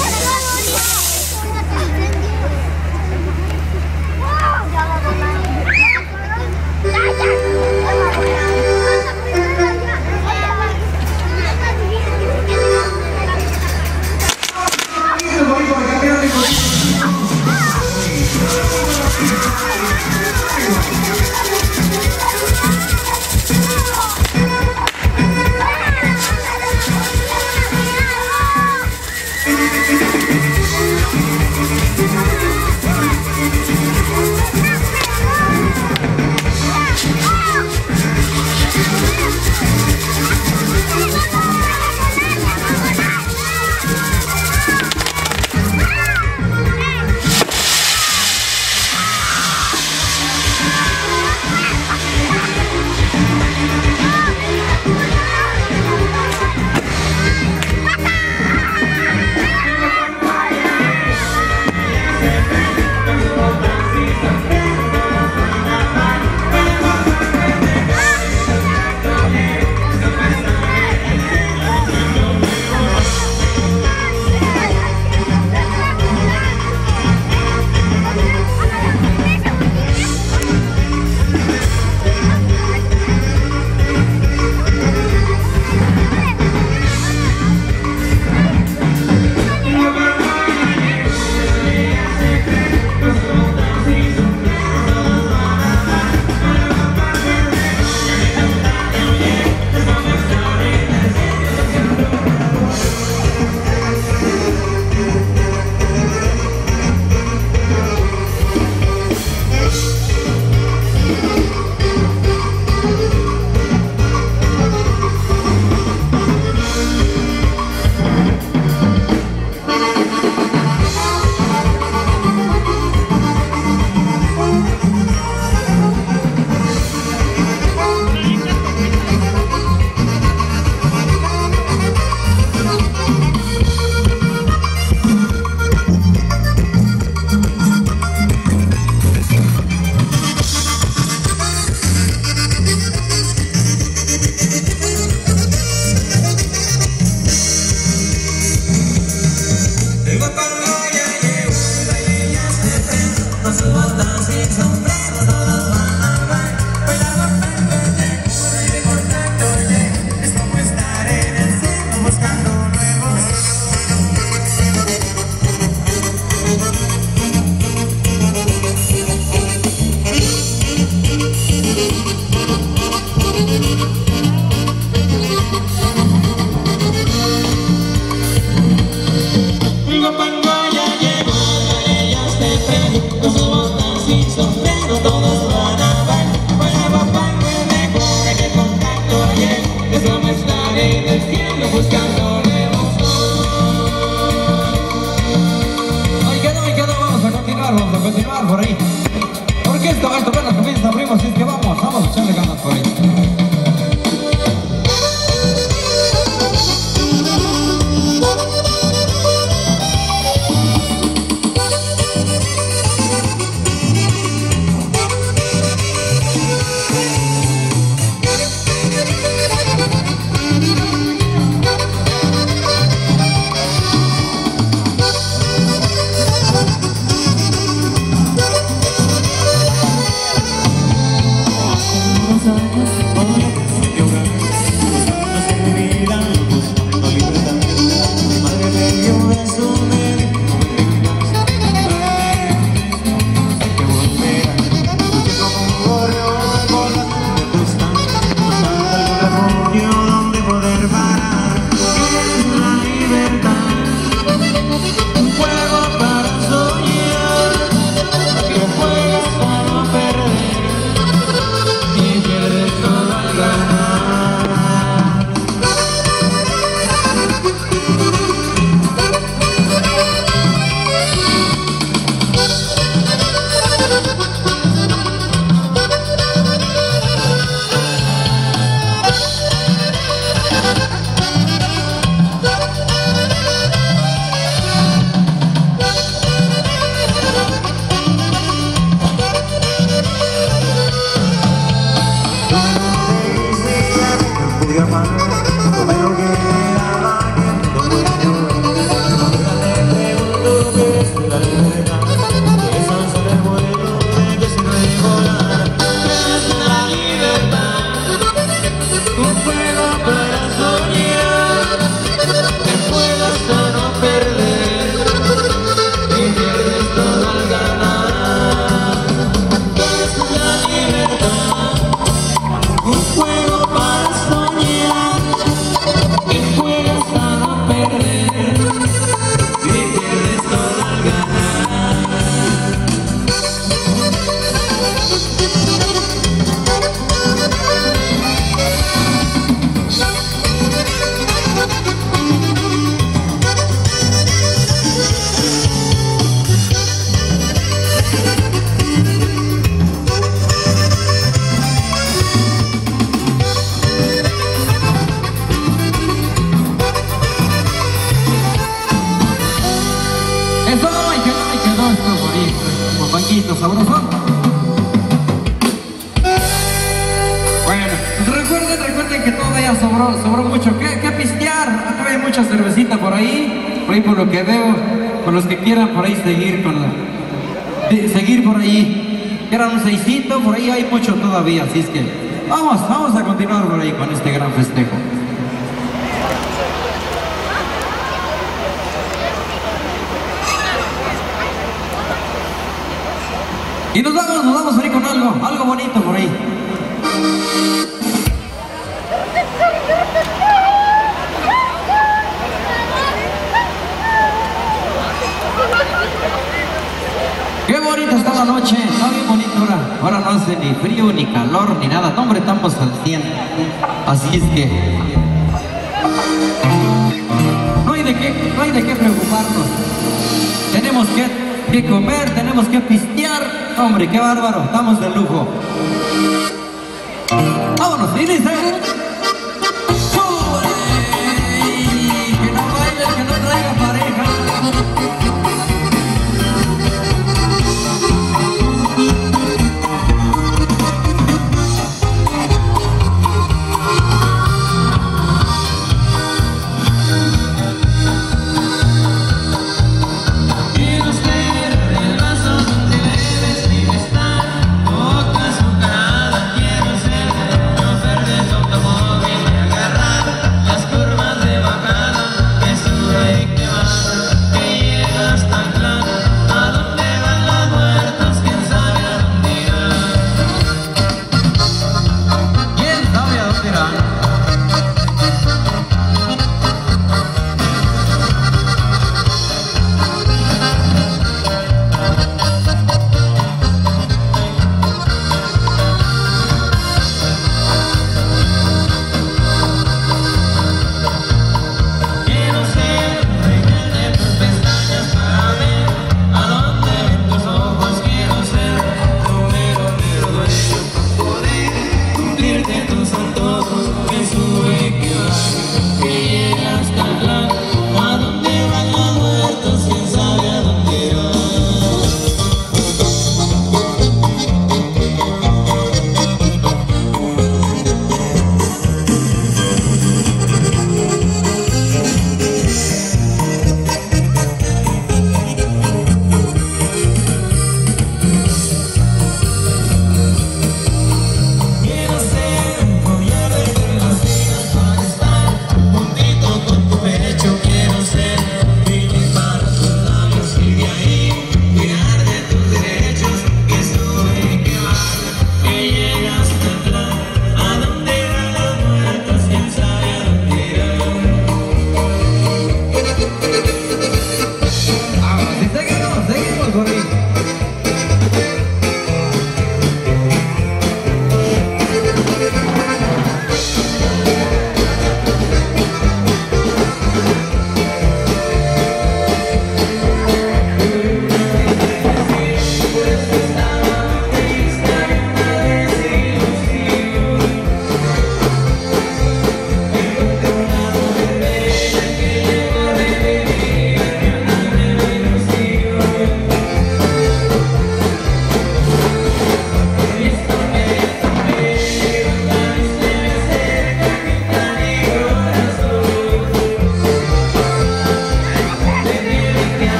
Por ahí, porque esto, esto apenas comienza, primos, así es que vamos, vamos a echarle ganas por ahí. sabrosón. Bueno, pues recuerden, recuerden que todavía sobró, sobró mucho que, que pistear. Acá hay mucha cervecita por ahí, por ahí por lo que veo, por los que quieran por ahí seguir con la, de, seguir por ahí. Quieran un seisito, por ahí hay mucho todavía, así es que vamos, vamos a continuar por ahí con este gran festejo. Y nos vamos, nos vamos a ir con algo, algo bonito por ahí. Qué bonita está la noche, está bien bonita ahora. Ahora no hace ni frío, ni calor, ni nada. No, hombre, estamos al cien. Así es que no hay de qué, no hay de qué preocuparnos. Tenemos que, que comer, tenemos que pistear. Hombre, qué bárbaro, estamos de lujo. Vámonos, y dice. ¡Sube! Que no baile, que no traiga pareja. Toca su cara, quiero ser chofer de tu automóvil.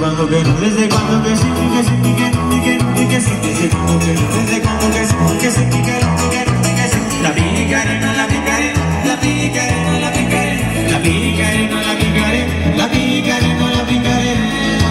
cuando que no, desde cuando que sí, que sí, que no, que no, que sí, desde cuando que no, desde cuando que sí, que sí, que no, que no, que sí. La picarena, la picarena, la picarena, la picarena, la picarena, la picarena, la picarena, la picarena.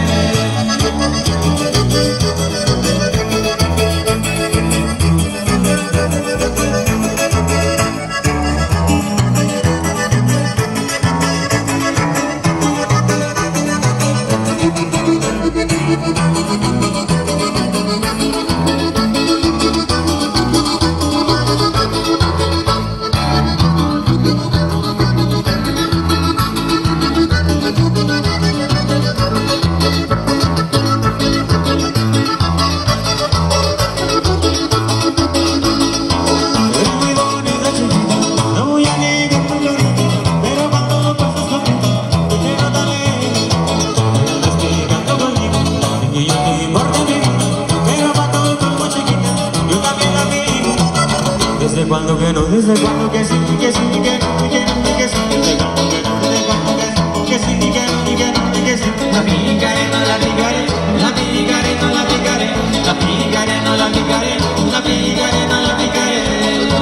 Cuando que no, desde cuando que sí, que sí, que no, que no, que sí, desde cuando que no, desde cuando que sí, que sí, que no, que no, que sí. La picarena, la picarena, la picarena, la picarena, la picarena, la picarena, la picarena, la picarena.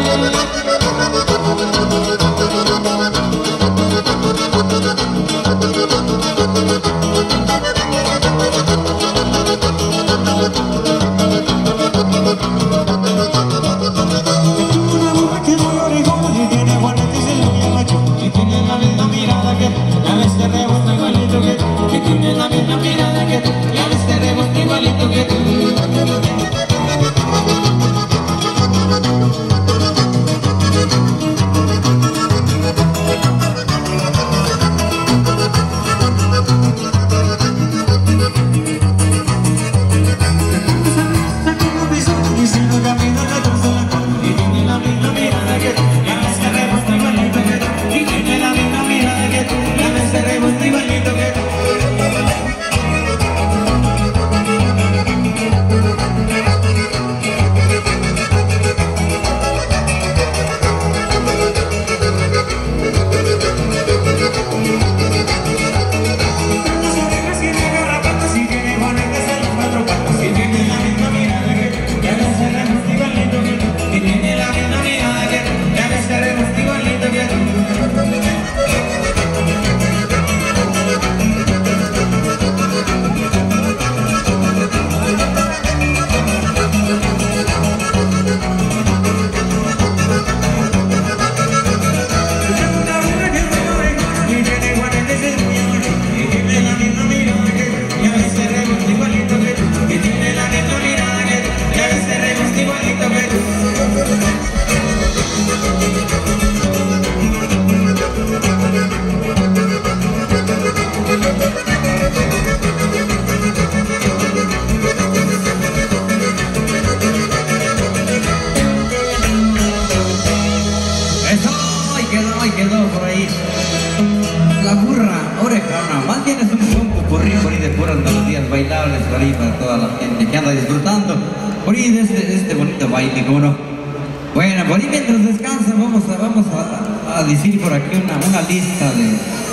Bailables por ahí para toda la gente que anda disfrutando por ahí de este, este bonito baile, ¿cómo no? Bueno, por ahí mientras descansan vamos a, vamos a, a decir por aquí una, una lista de,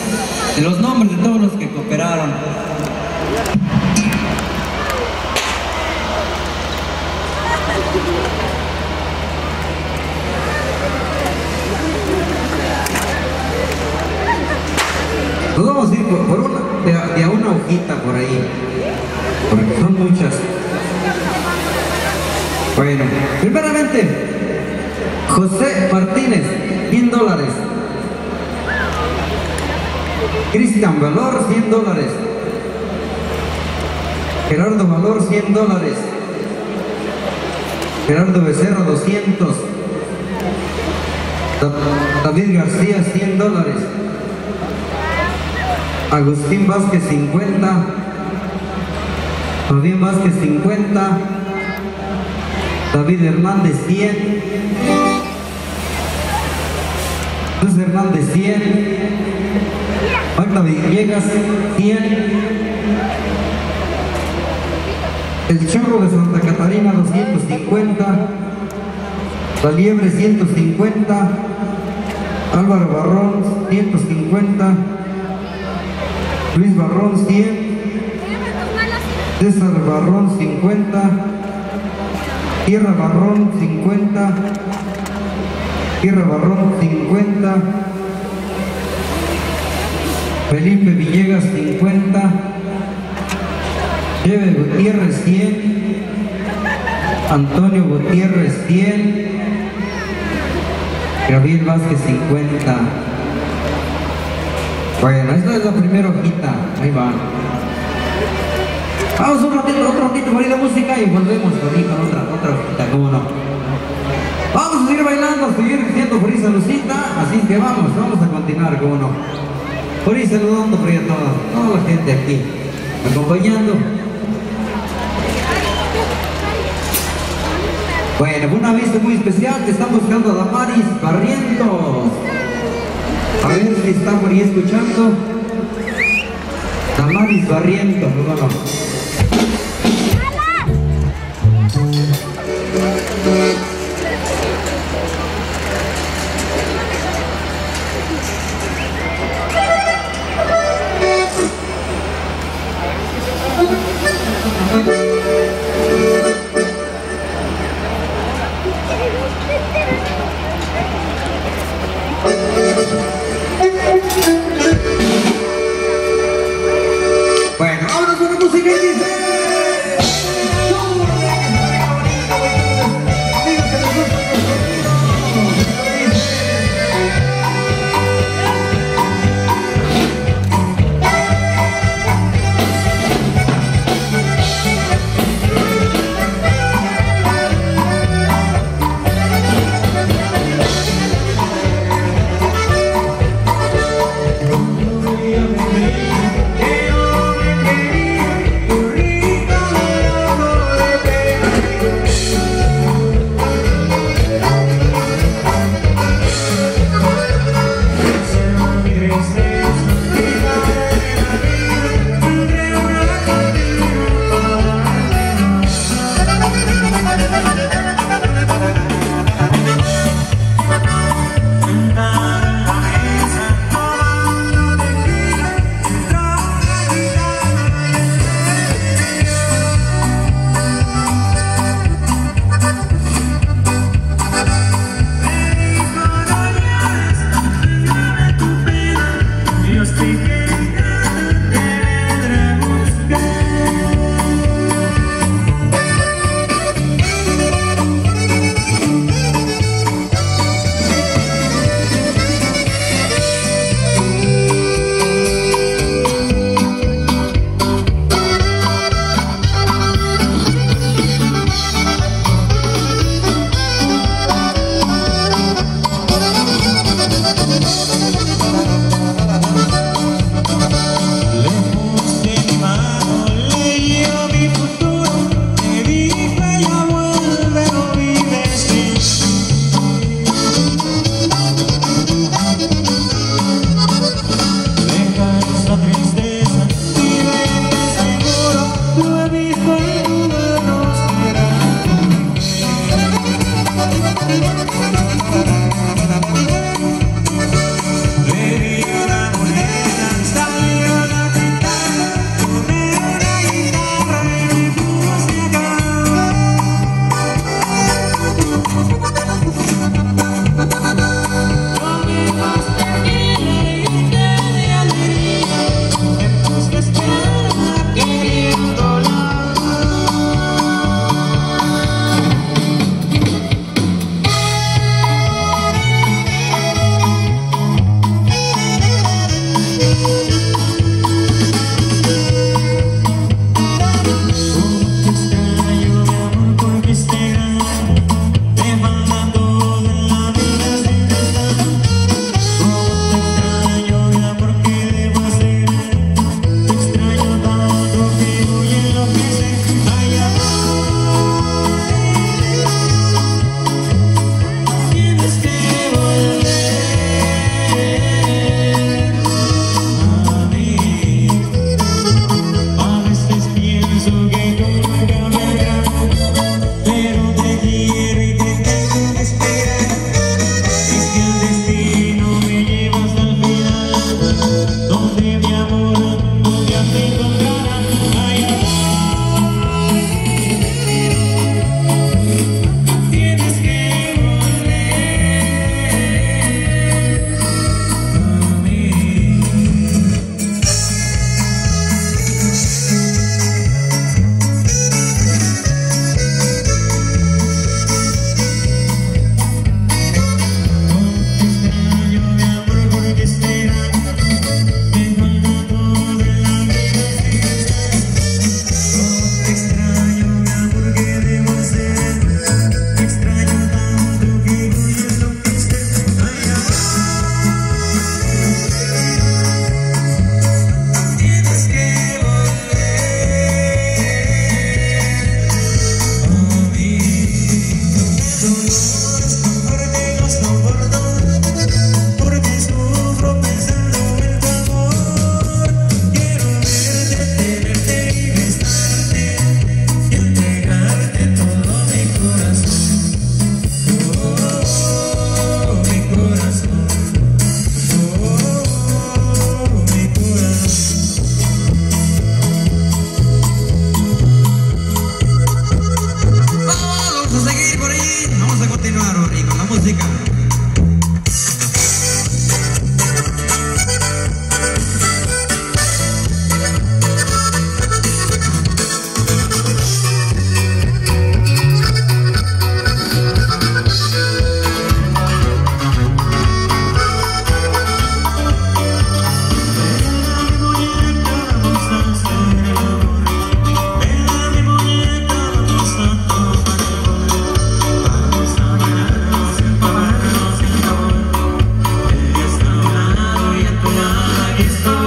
de los nombres de todos los que cooperaron. Nos vamos a ir por, por una, de, de a una hojita por ahí, porque son muchas. Bueno, primeramente, José Martínez, cien dólares. Cristian Valor, cien dólares. Gerardo Valor, cien dólares. Gerardo Becerra, doscientos. David García, cien dólares. Agustín Vázquez, cincuenta. Fabián Vázquez, cincuenta. David Hernández, cien. Luis Hernández, cien. Magda Villegas, cien. El Chorro de Santa Catarina, doscientos cincuenta. La Liebre, ciento cincuenta. Álvaro Barrón, ciento cincuenta. Luis Barrón, cien. César Barrón cincuenta, Tierra Barrón cincuenta, Tierra Barrón cincuenta, Felipe Villegas cincuenta, Cheve Gutiérrez cien, Antonio Gutiérrez cien, Gabriel Vázquez cincuenta. Bueno, esta es la primera hojita, ahí va. Vamos un ratito, otro ratito por ahí de música y volvemos por ahí con otra, otra hojita, cómo no. Vamos a seguir bailando, a seguir diciendo por ahí saludcita, así que vamos, vamos a continuar, cómo no. Por ahí saludando por ahí a toda, toda la gente aquí, acompañando. Bueno, una vista muy especial que están buscando a Damaris Barrientos. A ver si está por ahí escuchando. Damaris Barrientos, no, no. Bueno, vámonos con la música.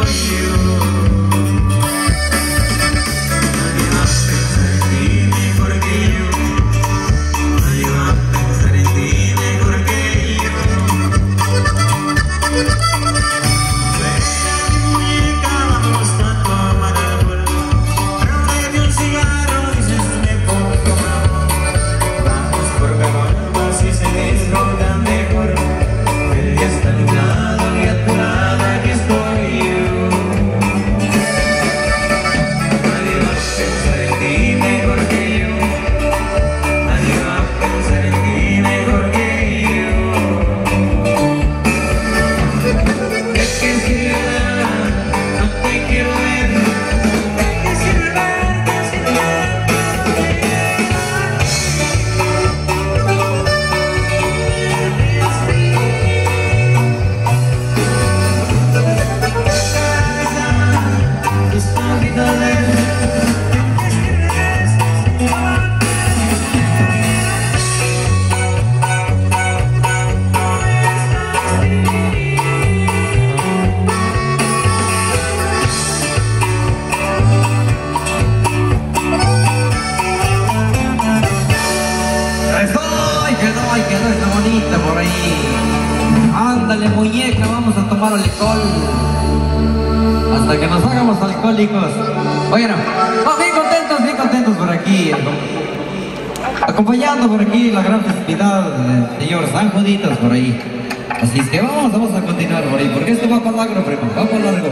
Ándale, muñeca, vamos a tomar alcohol hasta que nos hagamos alcohólicos. Oigan, oh, bien contentos, bien contentos por aquí, acompañando por aquí la gran festividad del señor San Juditas por ahí. Así es que vamos, vamos a continuar por ahí, porque esto va para largo, primo, va para largo.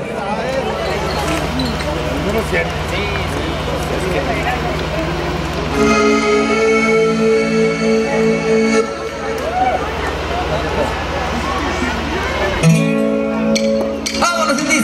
¡Vámonos, Indis!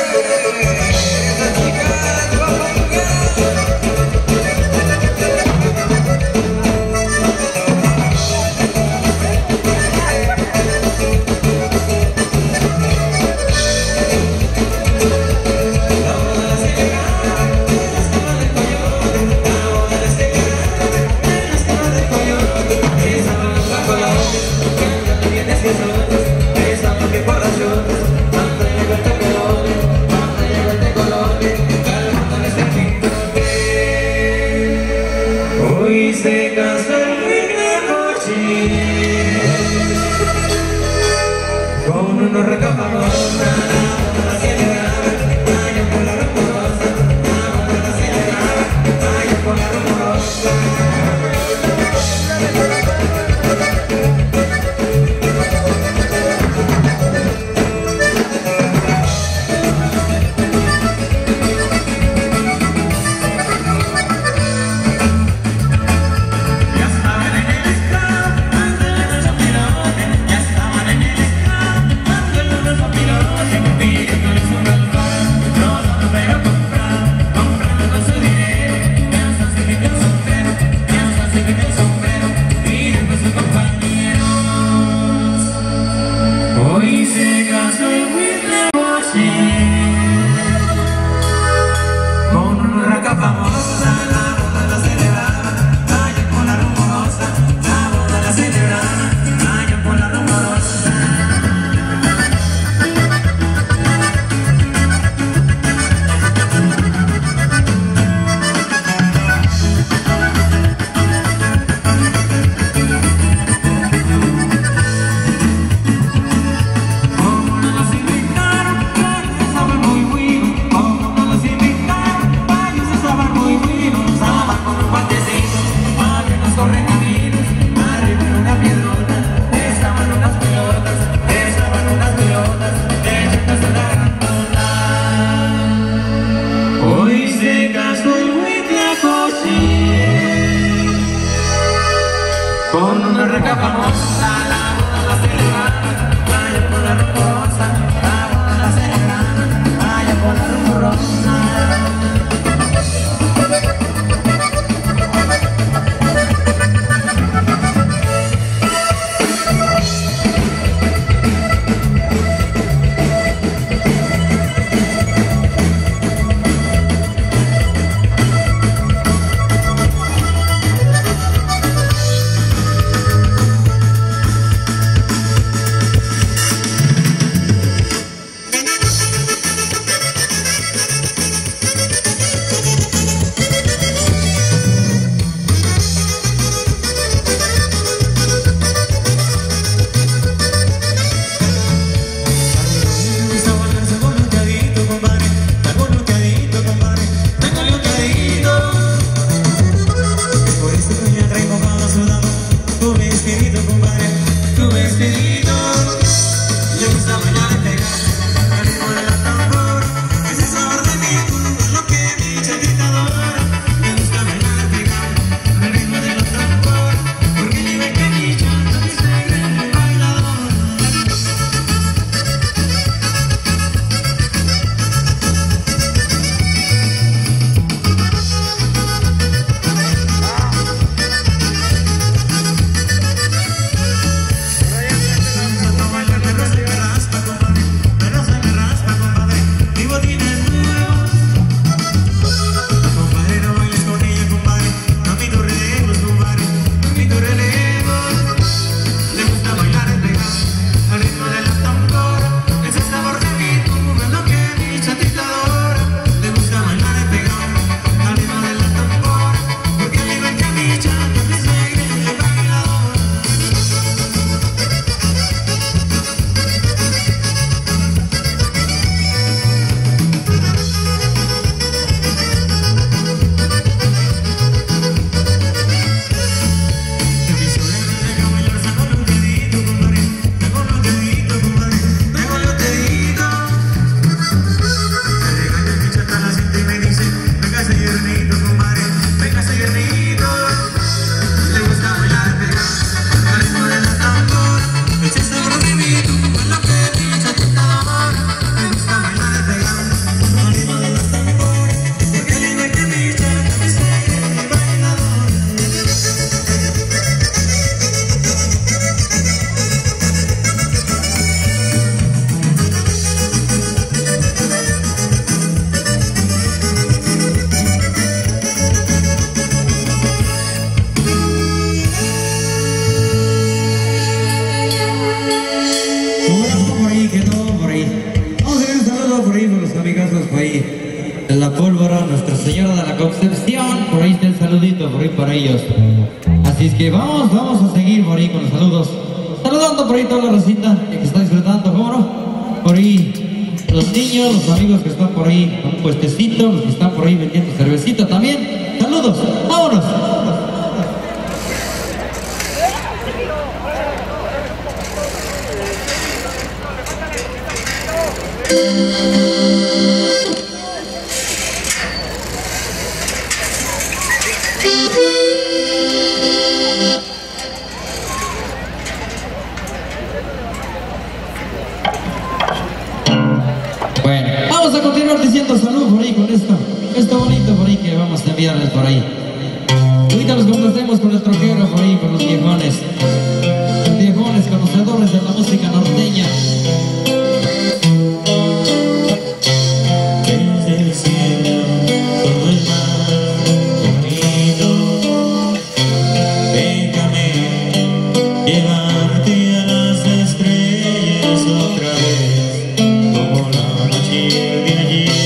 Hoy se casó el Huitlacoche con unos recamados. Hoy se casó el Huitlacoche con un racafamosa, la boda la celebraba, vaya por la rumorosa, la boda la celebraba, vaya por la rumorosa. Hoy se casó el Huitlacoche con una recafamosa, la boda la celebraba, vaya por la rumorosa, la boda la celebraba, vaya por la rumorosa. amigazos por ahí de la Pólvora, Nuestra Señora de la Concepción. Por ahí está el saludito, por ahí para ellos. Así es que vamos, vamos a seguir por ahí con los saludos. Saludando por ahí toda la racita que está disfrutando, ¿cómo no? Por ahí los niños, los amigos que están por ahí con un puestecito, los que están por ahí vendiendo cervecita también. Saludos, vámonos. Bueno, vamos a continuar diciendo salud por ahí con esto, esto bonito por ahí que vamos a enviarles por ahí. Ahorita los complacemos con el troquero por ahí, con los viejones, los viejones conocedores de la música norteña. Desde el cielo todo es más bonito. Déjame llevarte a las estrellas otra vez, como la noche de ayer.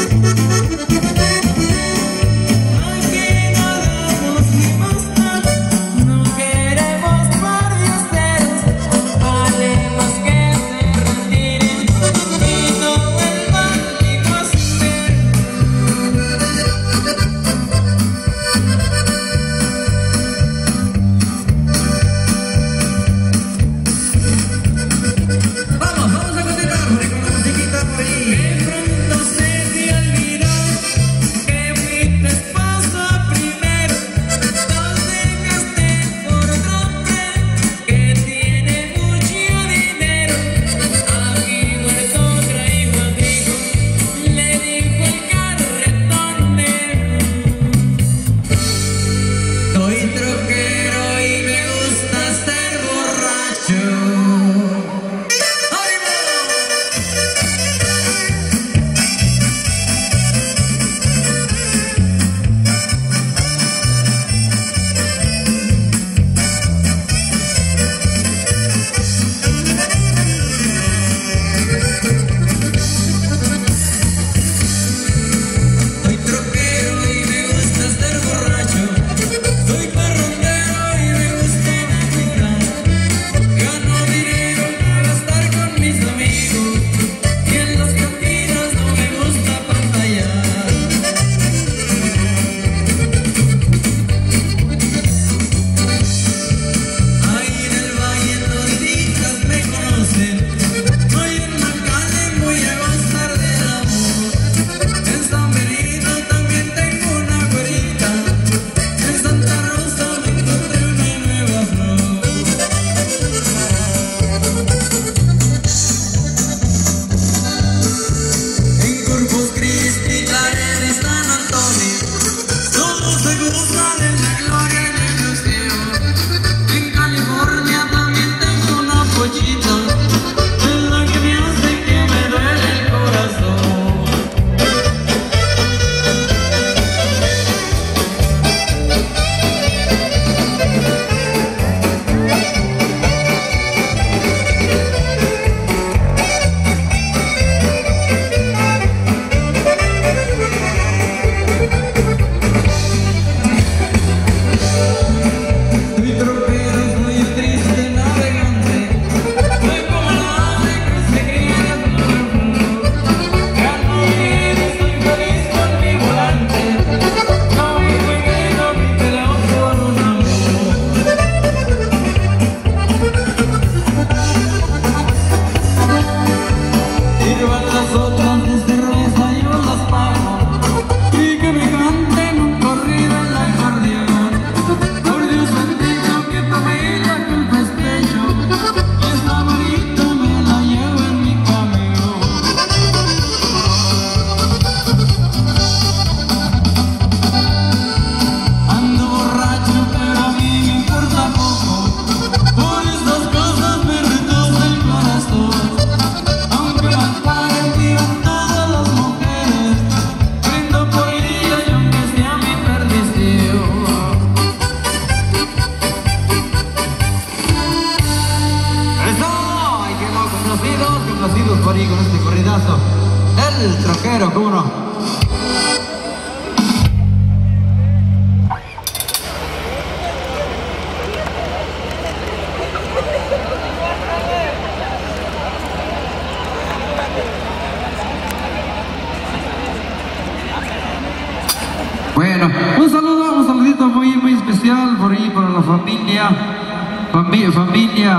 Bueno, un saludo, un saludito muy, muy especial por ahí para la familia, familia, familia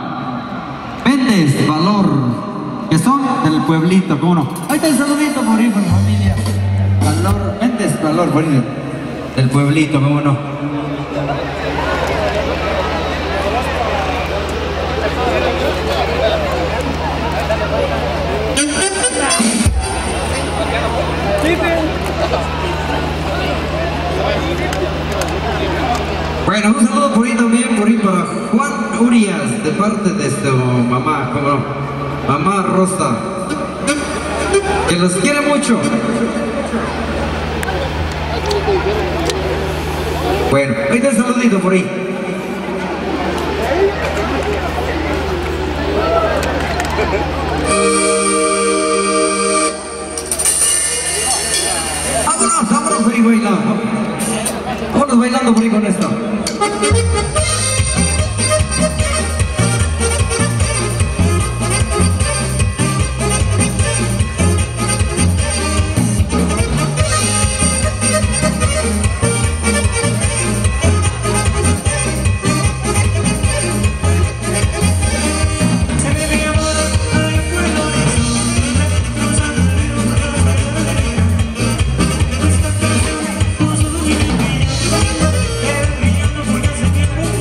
Méndez Valor, que son del pueblito, ¿cómo no? Ahí está el saludito por ahí para la familia Valor, Méndez Valor, por ahí del pueblito, ¿cómo no? Bueno, un saludo por ahí también, por ahí para Juan Urias, de parte de su mamá, como no, mamá Rosa, que los quiere mucho. Bueno, ahí está el saludito por ahí. sabroso, sabroso y bailando. Vámonos bailando por ahí con esto. Brillando porque hace tiempo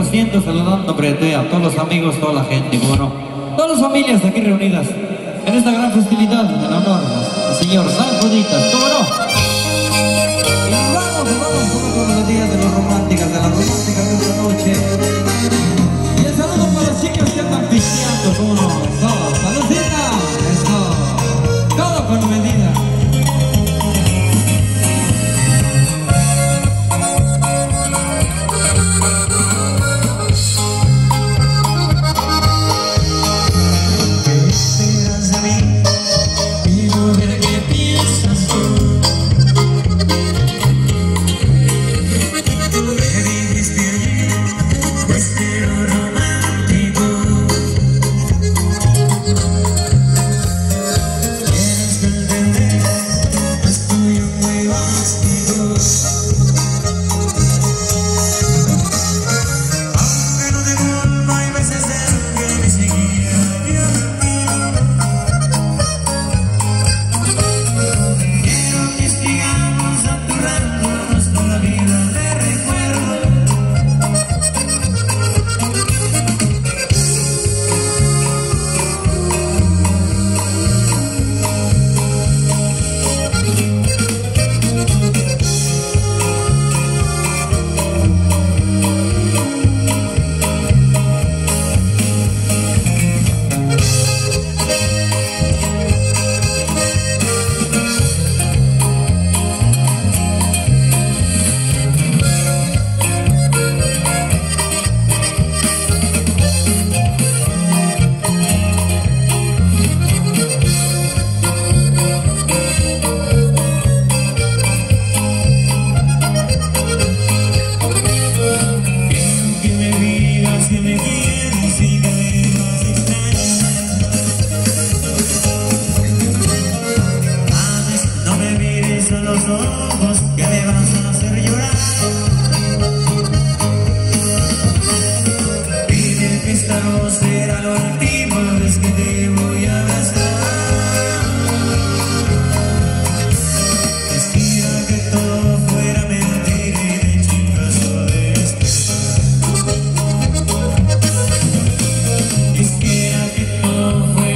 ciento saludando hombre, a todos los amigos, toda la gente, bueno, todas las familias aquí reunidas en esta gran festividad en honor al señor San Juditas, ¿cómo no? Y nos vamos, nos vamos todos con los días de los románticas, de las románticas de esta noche. Y el saludo para las chicas que andan pisteando, ¿cómo no? Eso, saludcita, eso, todo con medida.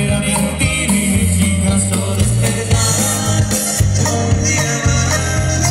Un día más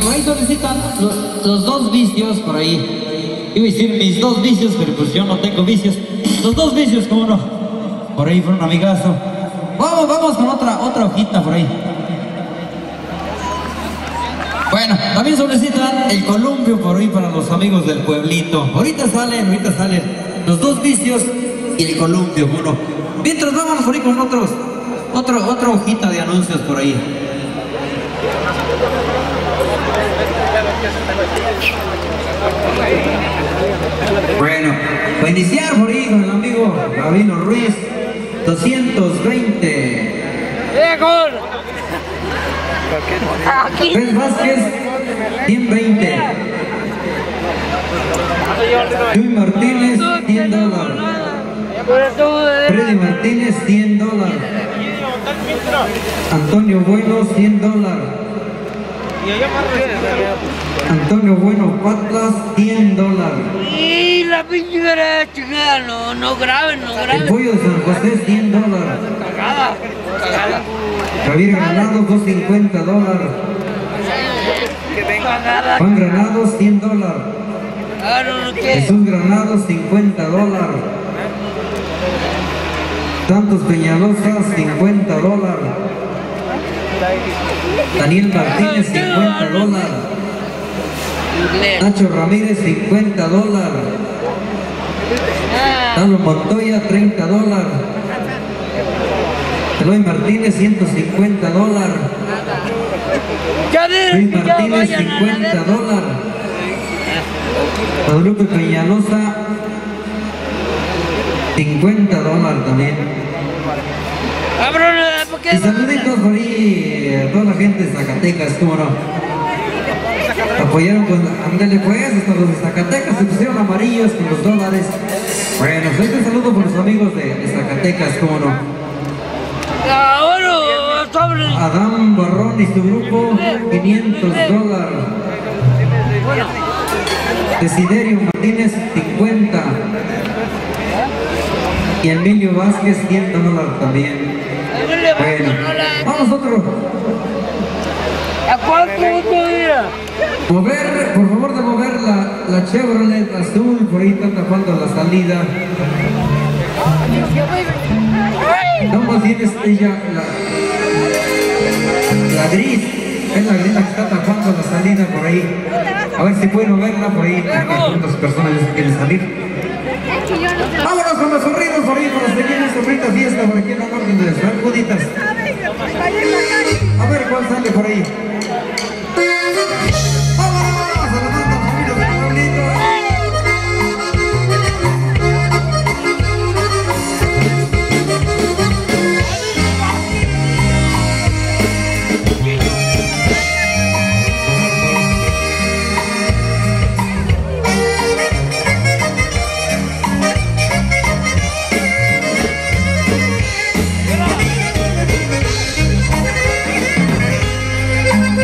por ahí solicitan los, los dos vicios por ahí. Iba a decir mis dos vicios, pero pues yo no tengo vicios. Los dos vicios, ¿cómo no? Por ahí fue un amigazo. Vamos, vamos con otra, otra hojita por ahí. Bueno, también solicitan el columpio por ahí para los amigos del pueblito. Ahorita salen, ahorita salen los dos vicios y el columpio, bueno. Mientras vámonos por ahí con otros, otro, otra hojita de anuncios por ahí. Bueno, para iniciar por ahí con el amigo Gabino Ruiz, doscientos veinte. Pérez Vázquez, ciento veinte. Luis Martínez, cien dólares. Freddy Martínez, cien dólares. Antonio Bueno, cien dólares. Antonio Bueno Patlas, cien dólares. Y la pinche chingada, no, no graben, no graben. El pollo de San José, cien dólares. Cagada, cagada. Javier Granados, doscientos cincuenta dólares. Cagada. Juan Granados, cien dólares. Ah, no, no, ¿qué? Jesús Granados, cincuenta dólares. Santos Peñalosa, cincuenta dólares. Daniel Martínez, cincuenta dólares. Nacho Ramírez, cincuenta dólares. Carlos Montoya, treinta dólares. Eloy Martínez, ciento cincuenta dólares. Luis Martínez, cincuenta dólares. Guadalupe Peñalosa, cincuenta dólares también. Y saluditos por ahí a toda la gente de Zacatecas, cómo no. Apoyaron con Andele pues, hasta los de Zacatecas se pusieron amarillos con los dólares. Bueno, pues este saludo por los amigos de, de Zacatecas, cómo no. Adán Barrón y su grupo, quinientos dólares. Desiderio Martínez, cincuenta. Y Emilio Vázquez, cien dólares también. Bueno, vamos otro. ¿A cuánto día? Mover, por favor de mover la, la Chevrolet azul, por ahí está tapando la salida. No, más bien es ella, la, la gris, es la gris la que está tapando la salida por ahí. A ver si pueden moverla por ahí, porque otras personas ya quieren salir. Vámonos con los zorritos por ahí, para seguir esta bonita fiesta por aquí en la orden de las Juditas. A ver cuál sale por ahí. ¡Vámonos! ¡A la banda, familia de Pablito! Thank you.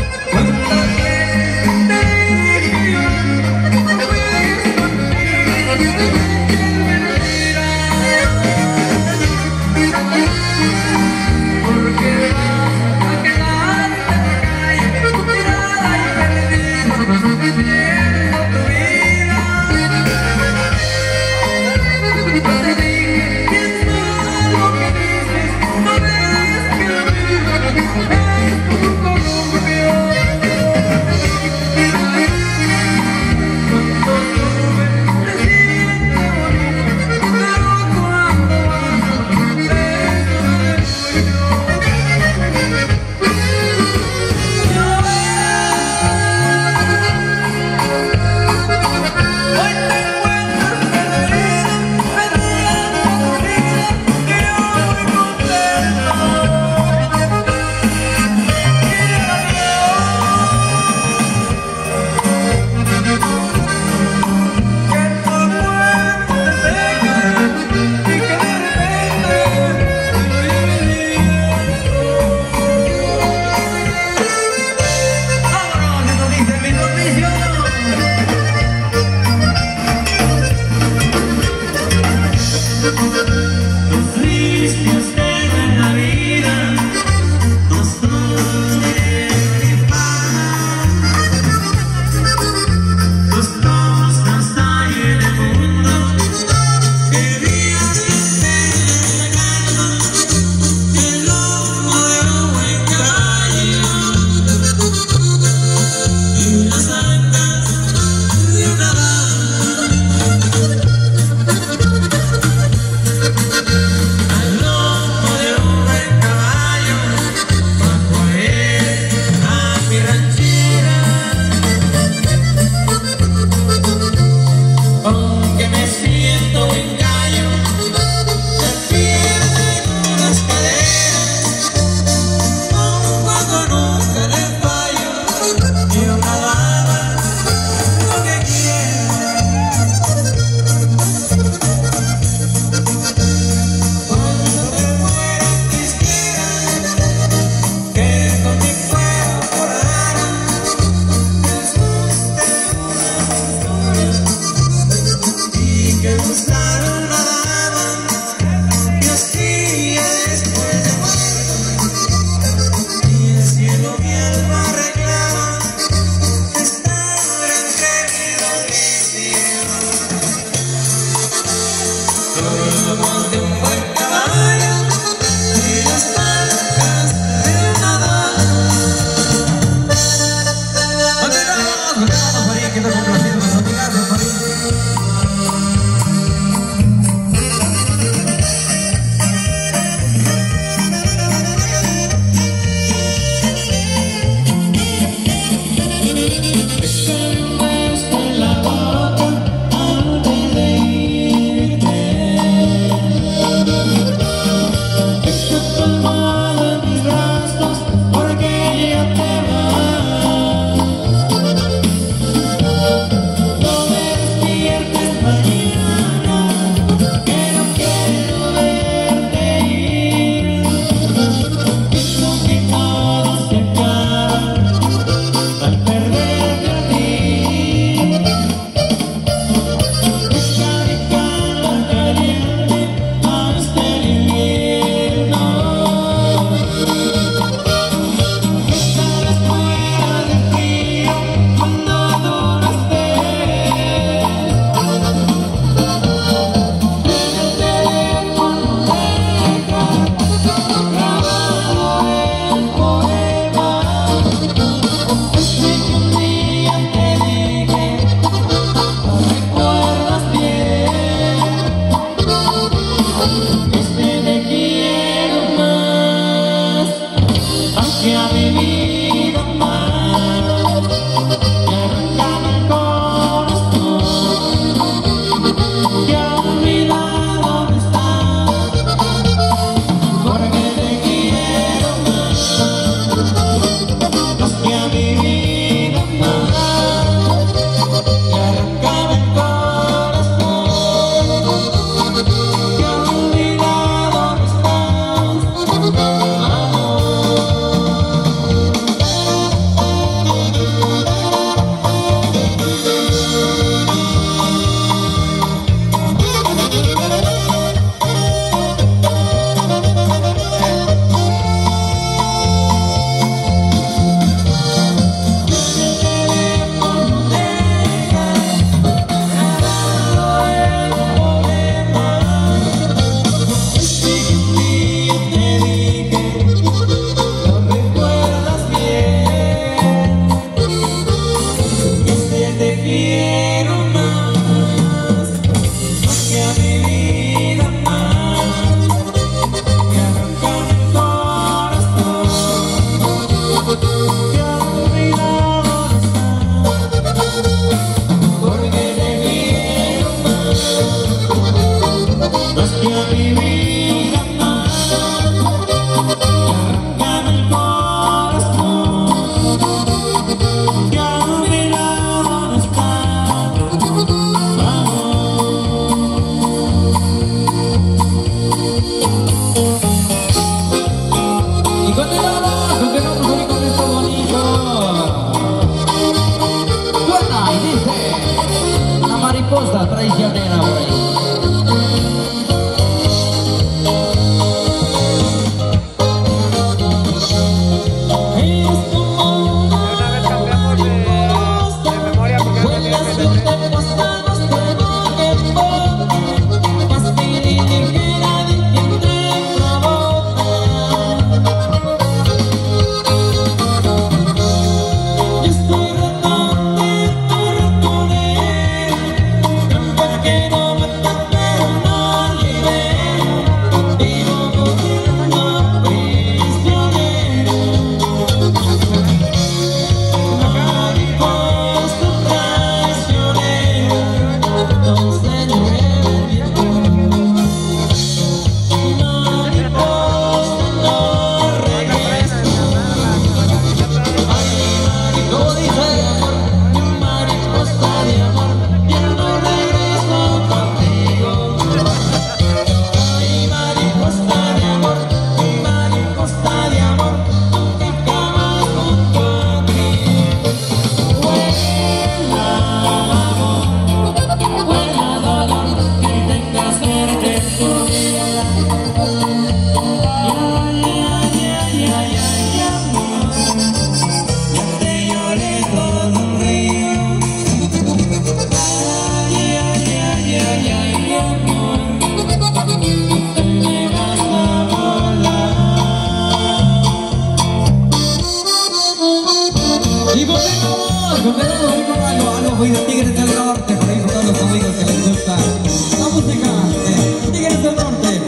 con cuidado, voy con algo, algo muy de Tigres del Norte, por ahí con todos los amigos que les gusta la música de Tigres del Norte.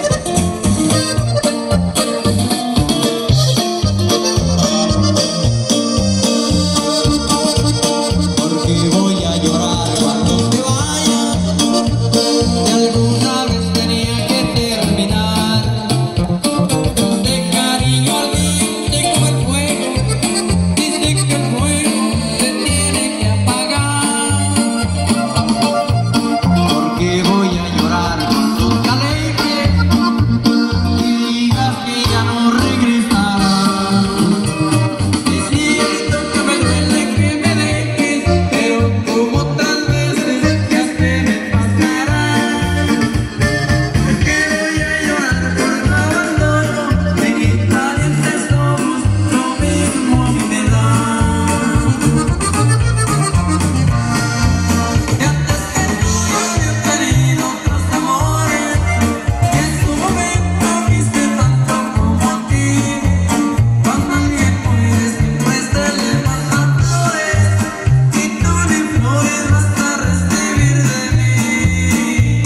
Porque voy a llorar cuando te vayas, que alguna vez tenía que terminar. De cariño al día como el fuego, dice que el fuego se tiene que apagar. Porque voy a llorar cuando te alejes y digas que ya no regresarás. Es cierto que me duele que me dejes, pero como otras veces ya se me pasará. Porque voy a llorar por tu abandono, de que calientes somos, lo mismo a mí me da. Que antes que tú yo había tenido otros amores, que en su momento quise tanto como a ti. Cuando alguien muere siempre se le mandan flores, y tú ni flores vas a recibir de mí.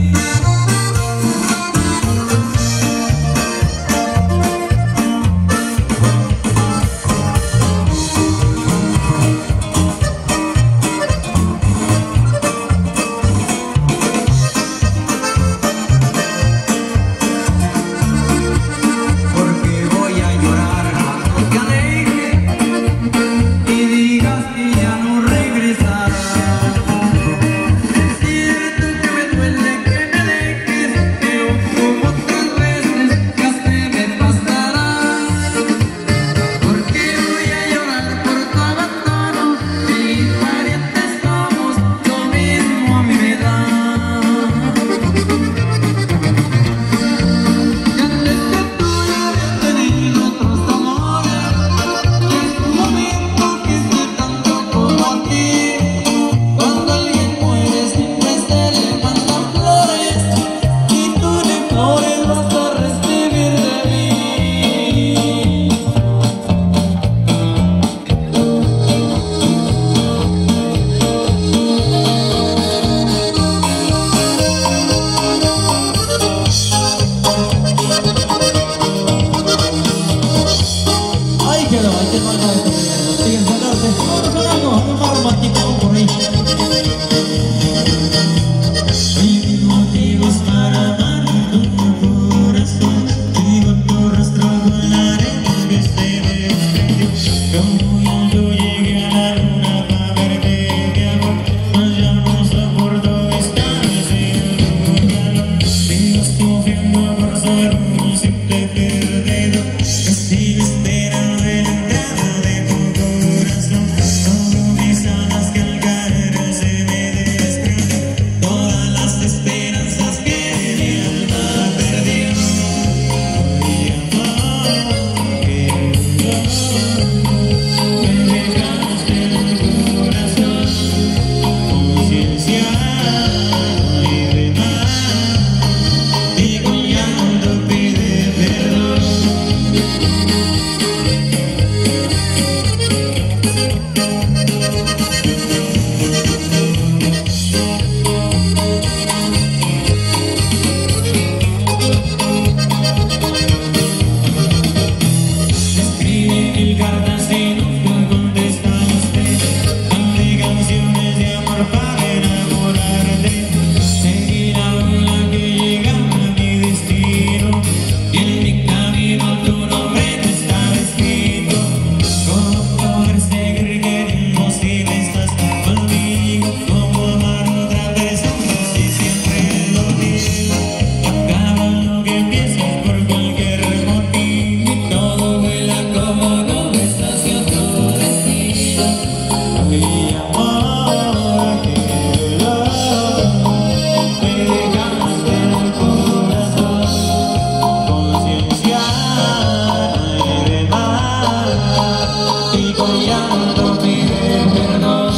Porque voy a llorar cuando te alejes y digas que ya no regresarás. Es cierto que me duele que me dejes, pero como otras veces ya se me pasará. Porque voy a llorar por tu abandono, y parientes somos, lo mismo a mí me da. Que antes que tú yo había tenido otros amores, que en su momento quise tanto como a ti. Cuando alguien muere siempre se le mandan flores, y tú ni flores vas a recibir de mí. Ahí quedó, ahí te mando esto, Tigres del Norte. Vamos con algo, algo más romántico por ahí. Mil motivos para amar tu corazón, digo tu rostro con la arena que se me desprendió. Como yo llegué a la luna para verte de amor, mas ya no soporto estar sin tu calor. Sigo sufriendo por ser un simple perdedor, que sigo esperando la entrada de tu corazón. Como mis alas que al caer se me desprenden, todas las esperanzas que mi alma perdió. Y amor, que me dejaste el corazón, conciencia y demás, y con llanto pide perdón. Escribí mil cartas y nunca contestaste, mandé canciones de amor para enamorarte. Seguí la ola que llegaba a mi destino, y en mi camino tu nombre no estaba escrito. ¿Cómo poder seguir queriendo si no estás conmigo? ¿Cómo amar a otra persona si siempre lo digo? Acaba lo que empiezas por cualquier motivo, y todo vuela como nubes hacia otro destino. Ay, amor, que me dejaste el corazón, conciencia y demás, y con llanto pide perdón.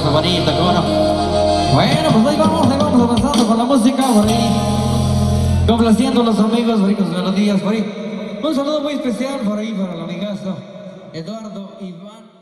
cosa bonita, ¿cómo no? Bueno, pues ahí vamos, ahí vamos avanzando con la música por ahí. Complaciendo a los amigos, por ahí con sus melodías, por ahí. Un saludo muy especial por ahí para el amigazo Eduardo Iván.